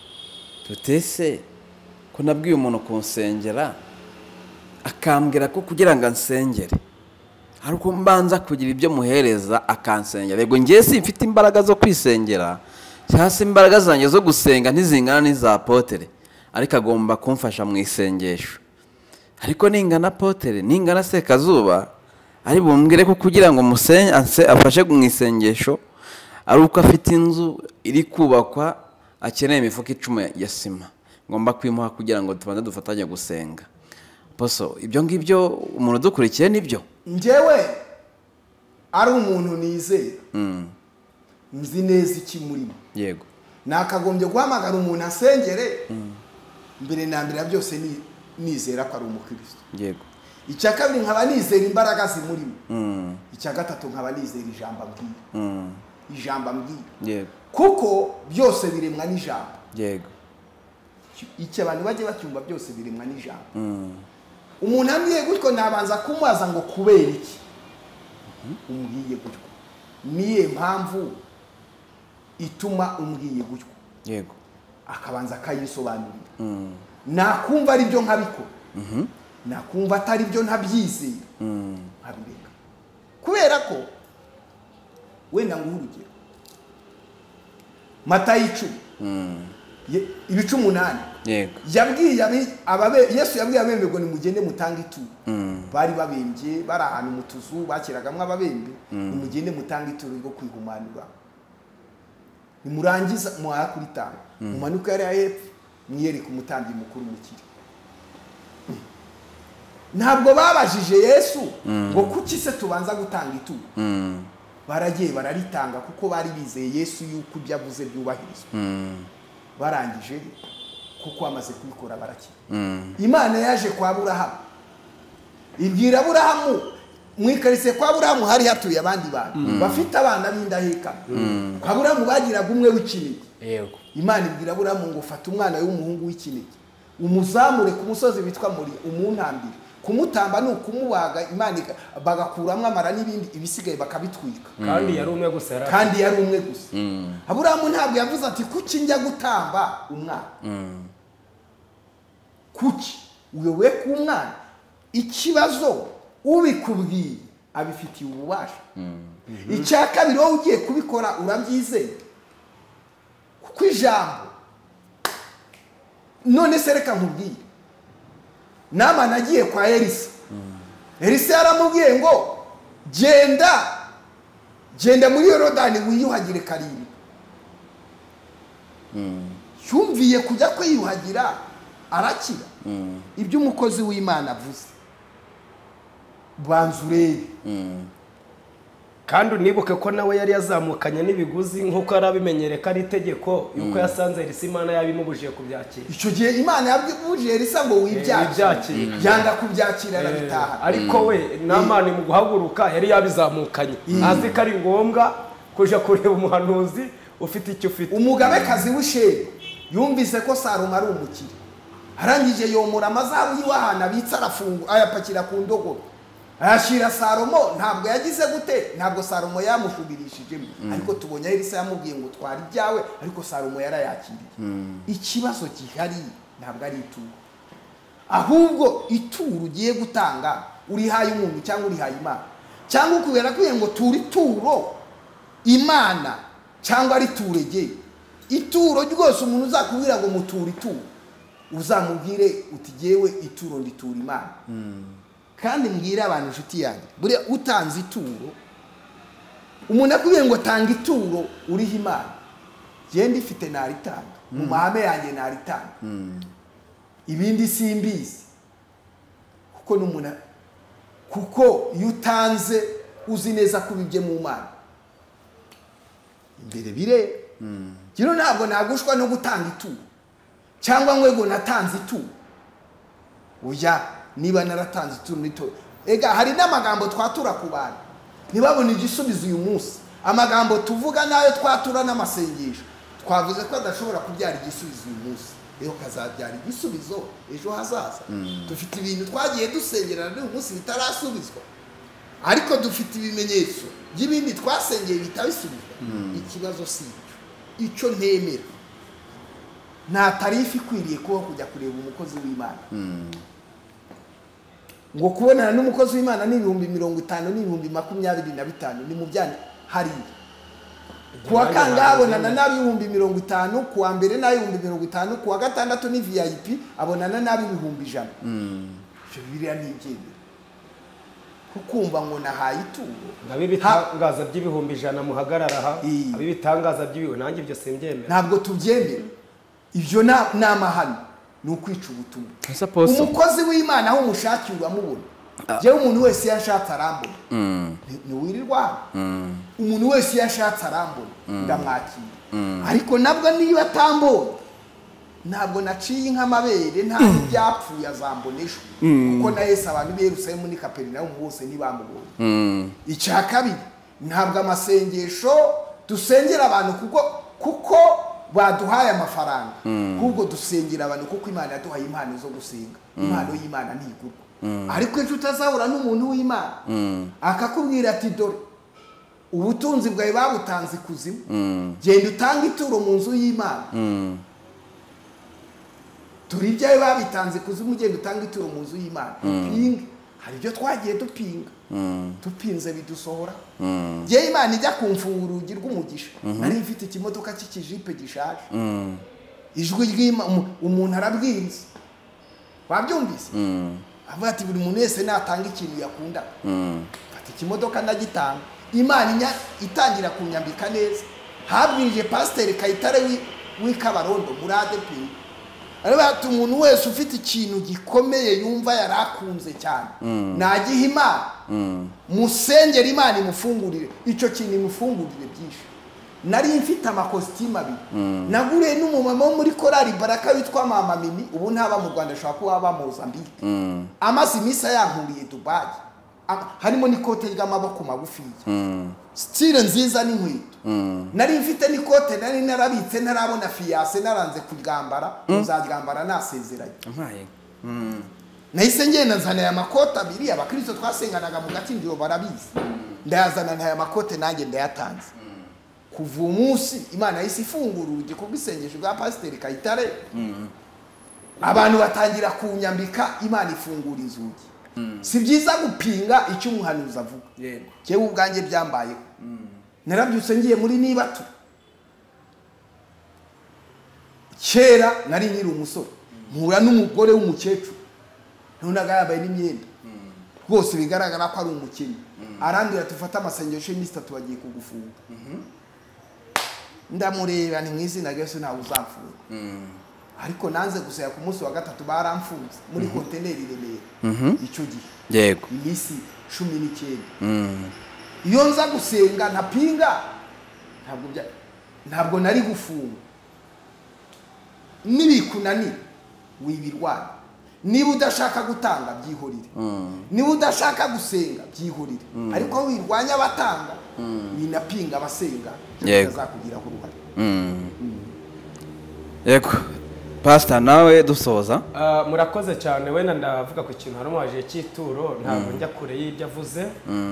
tutese ko nabwiye umuntu kunsengera akambwira ko kugira ngo ansengere hari uko mbanza kugira ibyo muhereza akansengera. Yego ngiye simfite imbaraga zo kwisengera, cyangwa se imbaraga zanjye zo gusenga ntizingana n'iza Apotre, ariko agomba kumfasha mu isengesho. Ariko ningana Apotre, ningana Sekazuba, ari bumbwire ko kugira ngo afashe mu isengesho ari uko afite inzu iri kubakwa, akeneye imifuka 10 ya sima, ngomba kwimuha kugira ngo tubanze dufatanye gusenga. Poso, ibyo ngibyo umuntu dukurikiye nibyo? Njyewe ari umuntu nizera, nzi neza iki murimo. Yego, nakagombye guhamagara umuntu asengere, mbere na mbere byose nizera ko ari umukristo. Yego, icya kabiri nkaba nizera imbaraga zimurimo, icya gatatu nkaba nizera ijambo ambwira. Ijambo ambwira, yego, kuko byose biremwa n'ijambo. Yego, icyo abantu bajye bacyumva, byose biremwa n'ijambo. Umuntu ambwiye gutyo nabanza kumubaza ngo kubera iki umbwiye gutyo, niye mpamvu ituma umbwiye gutyo. yego, akabanza akayisobanurira. Nakumva ari byo nkabikora, nakumva atari byo ntabyizera, nkabireka. Kubera ko wenda nguha urugero, Matayo 10, ibice 8, yego, Yesu yabwiye abembe ngo nimugende mutange ituro. Bari babembye, bari ahantu mu tuzu bakiragamwe ababembe, nimugende mutange ituro ryo kwihumanura. Nimurangiza muhaha kuri tanga, mumanuka yari hepfo, mwiyereka umutambyi mukuru mukiri. Ntabwo babajije Yesu ngo kuki se tubanza gutanga ituro. Baragiye bararitanga kuko bari bizeye Yesu yuko ibyo avuze byubahirizwa. Barangije kuko amaze kubikora barakira. Imana yaje kwa Aburahamu, ibwira Aburahamu mwikarise kwa Aburahamu hari hatuye abandi bantu bafite abana b'indahekana kwa Aburahamu bagiraga umwe w'ikinege yego Imana ibwira Aburahamu ngo fata umwana w'umuhungu w'ikinege umuzamure ku musozi witwa muri umuntambire kumutamba ni ukumubaga Imana bagakuramo amara n'ibindi ibisigaye bakabitwika kandi yari umwe gusa Aburahamu ntabwo yavuze ati kuki njya gutamba umwana kuki wewe ku mwana ikibazo ubikubwiye abifitiye ububasha icya kabiri wowe ugiye kubikora urabyizeye kuko ijambo none se reka nkubwiye nama nagiye kwa Elisa yaramubwiye ngo genda muri Yorodani wiyuhagire karindwi yumviye kujya kwiyuhagira arakira ibyo umukozi w'Imana avuze banza urebe kandi unibuke ko nawe yari yazamukanye n'ibiguzi nk'uko yari abimenyereye ko ari itegeko yuko yasanze Elisa Imana yabimubujije kubyakira icyo gihe Imana yabibujije Elisa ngo wibyakire yanga kubyakira arabitaha ariko we Namani mu guhaguruka yari yabizamukanye azi ko ari ngombwa kuja kureba umuhanuzi ufite icyo ufite umugabekazi w'Isheri yumvise ko Salomo ari umukire arangije yomora amazahabu y'Iwahana bitsa arafungu ayapakira ku ndogobe ayashira Salomo ntabwo yagize gute ntabwo Salomo yamushubirishijemo ariko tubonye Elisa yamubwiye ngo twari ibyawe ariko Salomo yarayakiriye ikibazo gihari ntabwo ari ituro ahubwo ituro ugiye gutanga urihaye umuntu cyangwa urihaye Imana cyangwa ukubera kwiye ngo turi turo Imana cyangwa ari turege ituro rwose umuntu uzakubwira ngo mutura ituro uzamubwire uti jewe ituro nditura Imana kandi mbwira abantu inshuti yanjye buri utanze ituro umuntu akubwiye ngo tanga ituro uriho Imana genda ifite naritanga mu mahame yanjye naritanga ibindi simbizi kuko iyo utanze uzi neza ko ubibye mu Mana imbere bire kino ntabwo nagushwa no gutanga ituro cyangwa ngo natanze ituro oya niba naratanze ituro nito ega hari n'amagambo twatura ku bantu ntibabone igisubizo uyu munsi amagambo tuvuga nayo twatura n'amasengesho twavuze ko adashobora kubyara igisubizo uyu munsi rero kazabyara igisubizo ejo hazaza dufite ibintu twagiye dusengerana n'uyu munsi bitarasubizwa ariko dufite ibimenyetso by'ibindi twasengeye bitabisubizwa ikibazo si icyo ntemera nta tarifu ikwiriye kuba kujya kureba umukozi w'Imana ngo kubonana n'umukozi w'Imana ni 50,000 ni 25,000 ni mu byane hari kuwa kanga abonana nabi 50,000 kuwa mbere na 50,000 kuwa gatandatu ni VIP abonana nabi 100,000 cyo biriya ni igende kukumva ngo nahaye ituro ngabe bitangaza by'100,000 muhagarara aha abi bitangaza by'ibiwe nanjye byo sembyemera ntabwo tubyemera ibyo na mahano ni ukwica ubutumwa umukozi w'Imana aho umushakira uramubona jewe umuntu wese yashatse arambona ni wirirwa umuntu wese yashatse arambona ndamwakira ariko nabwo niba atambona ntabwo naciye nk'amabere nta byapfuye azambonesha kuko na Yesu abantu b'i Yerusalemu ni Kaperinawumu bose ntibamubonye icya kabiri ntabwo amasengesho dusengera abantu kuko baduhaye amafaranga kubwo dusengera abantu kuko Imana yaduhaye impano zo gusenga impano y'Imana ntigurwa ariko ejo utazahura n'umuntu w'Imana akakubwira ati dore ubutunzi bwawe babutanze ikuzimu genda utanga ituro mu nzu y'Imana turi ibyawe babitanze ikuzimu genda utanga ituro mu nzu y'Imana dupinga hari ibyo twagiye dupinga tupinze bidusohora ngewe Imana ijya kumfunga urugi rw'umugisha nari mfite ikimodoka cy'ikijipe gishaje ijwi umuntu arabwiriza wabyumvise avuga ati buri muntu wese natanga ikintu yakunda fata ikimodoka ndagitanga Imana itangira kunyambika neza habwirije Pasiteri Kayitare w'Ikabarondo muri ADP arabati umuntu wese ufite ikintu gikomeye yumva yarakunze cyane nagiha Imana musengera Imana imufungurire icyo kintu imufungurire byinshi nari mfite amakositimu abiri naguriye n'umumama wo muri korali Baraka witwa Mama Mimi ubu ntaba mu Rwanda ashobora kuba aba mu Mozambique amaze imisa yankuriye Dubai harimo n'ikote ry'amaboko magufi style nziza n'inkweto nari mfite n'ikote nari narabitse ntarabona fiance naranze kuryambara nzaryambara nasezeranye nahise ngenda nzana aya makoti abiri abakristo twasenganaga mu gatinjiro barabizi ndayazana ntaya makote nanjye ndayatanze kuva umunsi Imana yahise ifungura urugi kubwisengesho bwa Pasiteri Kayitare abantu batangira kunyambika Imana ifungura inzugi si byiza gupinga icyo umuhanuzi avuga cyewe ubwanjye byambayeho narabyutse ngiye muri nibatu kera nari nkiri umusore mpura n'umugore w'umukecuru nonaga yabaye n'imyenda rwose bigaragara ko ari umukene arambwira tufata amasengesho y'imisi 3 bagiye kugufunga ndamureba ni mwizina Yesu ntawe uzamfunga ariko nanze gusaya ku munsi wa gatatu baramfunze muri konteneri Remera icyo gihe yego imisi 19 iyo nza gusenga ntapinga ntabwo nari gufunga nibikunani wibirwana niba udashaka gutanga byihorire niba udashaka gusenga byihorire ariko aho wirwanya abatanga binapinga abasenga bazakugiraho uruhare yego Pastor nawe dusoza murakoze cyane wenda ndavuga ku kintu harimo waje cy'ituro ntabwo njya kure y'ibyo avuze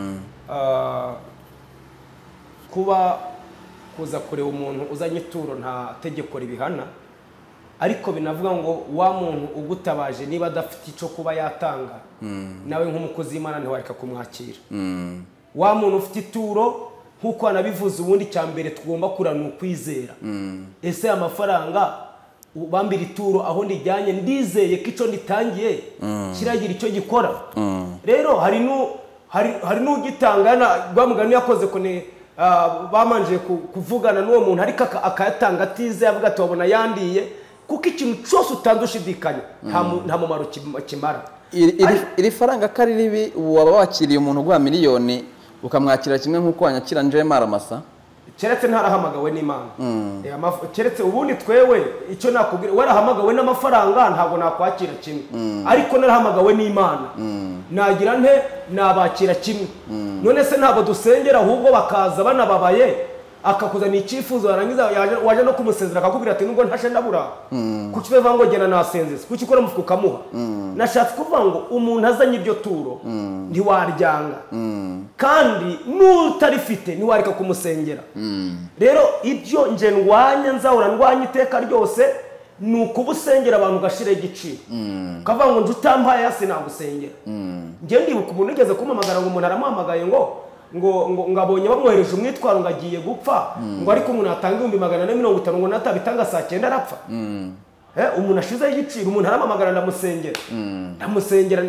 kuba kuza kure umuntu uzanye ituro nta tegeko ribihana ariko binavuga ngo wa muntu ugutabaje niba adafite icyo kuba yatanga nawe nk'umukozi w'Imana ntiwareka kumwakira wa muntu ufite ituro nkuko anabivuze ubundi cyambere tugomba kurana ukwizera ese amafaranga ubambira ituro aho ndijyanye ndizeye ko icyo nditangiye kiragira icyo gikora rero hari n'ugitangana rwamugani yakoze kone bamanje kuvugana n'uwo muntu ariko akayatanga atizeye avuga ati wabona yandiye kuko ikintu cyose utandushidikanya nta mumaro kimara iri faranga kari ribi waba wakiriye umuntu ugwa miliyoni ukamwakira kimwe nkuko wanyakira nje Maramasa keretse ntarahamagawe n'Imana keretse ubundi twewe icyo nakubwira warahamagawe n'amafaranga ntabwo nakwakira kimwe ariko narahamagawe n'Imana nagira nte nabakira kimwe none se ntabwo dusengera ahubwo bakaza banababaye akakuzana icyifuzo yarangiza waje no kumusezera akakubwira ati nubwo ntashe ndabura kuki beva ngo gena nasenzeze kuki ukora mufuko kamuha nashatse kuvuga ngo umuntu azanye ibyo turo ntiwaryanga kandi n'utarifite ntiwareka kumusengera rero ibyo nje ndwanya nzahora ndwanya iteka ryose ni ukubusengera abantu gashire igiciro ukavuga ngo ndutambaye yase nagusengera ngiye ndibuka umuntu ugeze kumpamagara ngo umuntu aramuhamagaye ngo ngabonye bamwohereje umwitwaro ngagiye gupfa ngo ariko umuntu atanga 450 ngo natabitanga saa 9 arapfa umuntu ashize igiciro umuntu aramamagara ndamusengera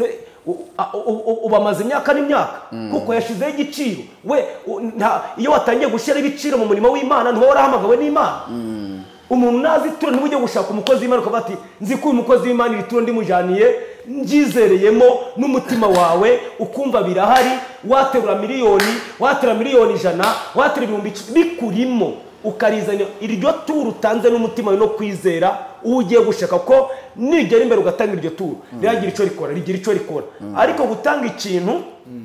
ubamaze imyaka n'imyaka kuko yashize igiciro we iyo watangiye gushira ibiciro mu murimo w'Imana ntuba warahamagawe n'Imana umuntu nazi turo ntibujye gushaka umukozi w'Imana ko bati nzi ko umukozi w'Imana iri turo ndimujaniye njizereyemo n'umutima wawe ukumva birahari waterura miliyoni 100 waterura 1000 bikurimo ukarizanya iryo turo utanze n'umutima no kwizera ugiye gushaka ko nigera imbere ugatanga iryo turo ryagira icyo rikora ariko gutanga ikintu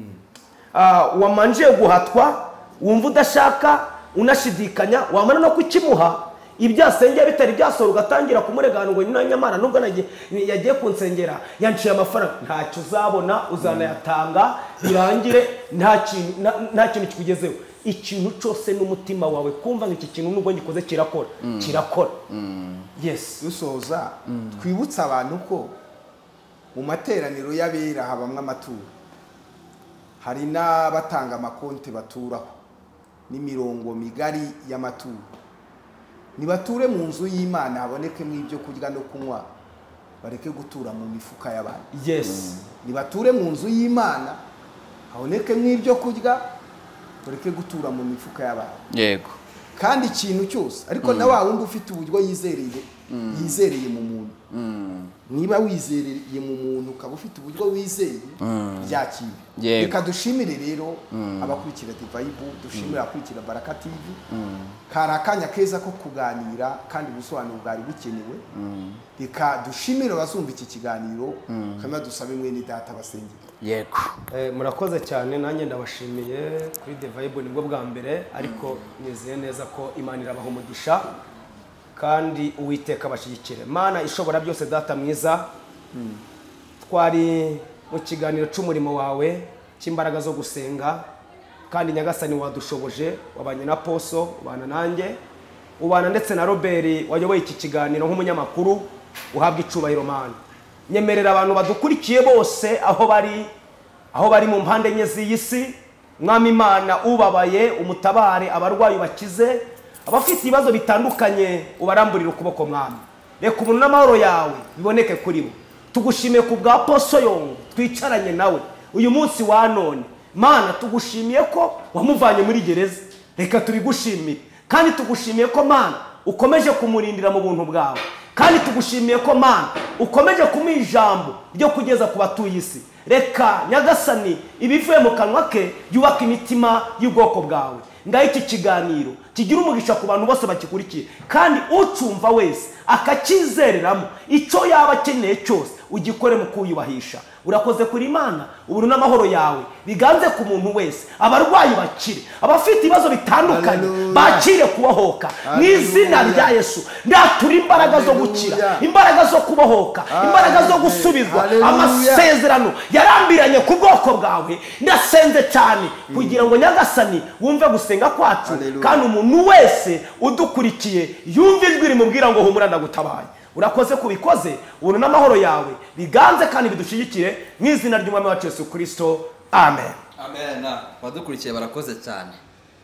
wamanje guhatwa wumva udashaka unashidikanya wamana no kukimuha ibyasengera bitari byasora ugatangira kumuregana ngo nyamara nubwo yagiye kunsengera yanciye amafaranga ntacyo uzabona uzanayatanga birangire nta kintu kikugezeho ikintu cyose n'umutima wawe kumva ngo iki kintu nubwo ngikoze kirakora yes dusoza twibutsa abantu ko mu materaniro y'abera habamwe amaturo hari n'abatanga amakonti baturaho n'imirongo migari y'amaturo nibature mu nzu y'Imana haboneke mu ibyo kurya no kunywa bareke gutura mu mifuka y'abantu yes nibature mu nzu y'Imana haboneke mu ibyo kurya bareke gutura mu mifuka y'abantu yego kandi ikintu cyose ariko na wa wundi ufite uburyo yizereye mu muntu niba wizereye mu muntu ukaba ufite uburyo wizeye byakira reka dushimire rero abakurikira Divibe dushimire abakurikira Baraka TV kari akanya keza ko kuganira kandi ubusobanuro bwari bukenewe reka dushimire abazumva iki kiganiro kandi dusabe mwene data basengera yego. Murakoze cyane, nanjye ndabashimiye kuri The Vibe, nibwo bwa mbere ariko nizeye neza ko Imana irabaha umugisha kandi Uwiteka abashyigikire. Mana ishobora byose, data mwiza, twari mu kiganiro cy'umurimo wawe cy'imbaraga zo gusenga, kandi Nyagasani wadushoboje, wabanye na Poso, ubana nanjye, ubana ndetse na Robert wayoboye iki kiganiro nk'umunyamakuru. Uhabwa icubahiro Mana. Nyemerera abantu badukurikiye bose aho bari mu mpande enye z'iyi si, Mwami Imana ubabaye umutabare, abarwayi bakize, abafite ibibazo bitandukanye ubaramburira ukuboko Mwami. Reka ubuntu n'amahoro yawe biboneke kuri bo. Tugushimiye ku bwa Poso Yongo twicaranye nawe uyu munsi wa none. Mana tugushimiye ko wamuvanye muri gereza, reka tubigushimire. Kandi tugushimiye ko Mana ukomeje kumurindira mu buntu bwawe, kandi tugushimiye ko Mana ukomeje kumuha ijambo ryo kugeza ku batuye isi. Reka Nyagasani ibivuye mu kanwa ke yubaka imitima y'ubwoko bwawe. Ngaho iki kiganiro kigira umugisha ku bantu bose bakikurikiye, kandi ucumva wese akakizereramo icyo yaba akeneye cyose ugikore mu kuyubahisha. Urakoze kuri Imana, ubuntu n'amahoro yawe biganze ku muntu wese, abarwayi bakire, abafite ibibazo bitandukanye bakire kubohoka mu izina rya Yesu. Ndatura imbaraga zo gukira, imbaraga zo kubohoka, imbaraga zo gusubizwa amasezerano yarambiranye ku bwoko bwawe. Ndasenze cyane kugira ngo Nyagasani wumve gusenga kwacu, kandi umuntu wese udukurikiye yumve ijwi rimubwira ngo humura ndagutabaye. Urakoze kubikoze, ubuntu n'amahoro yawe biganze kandi bidushigikire mu izina ry'Umwami wacu Yesu Kristo. Amen. Amen. Badukurikiye barakoze cyane.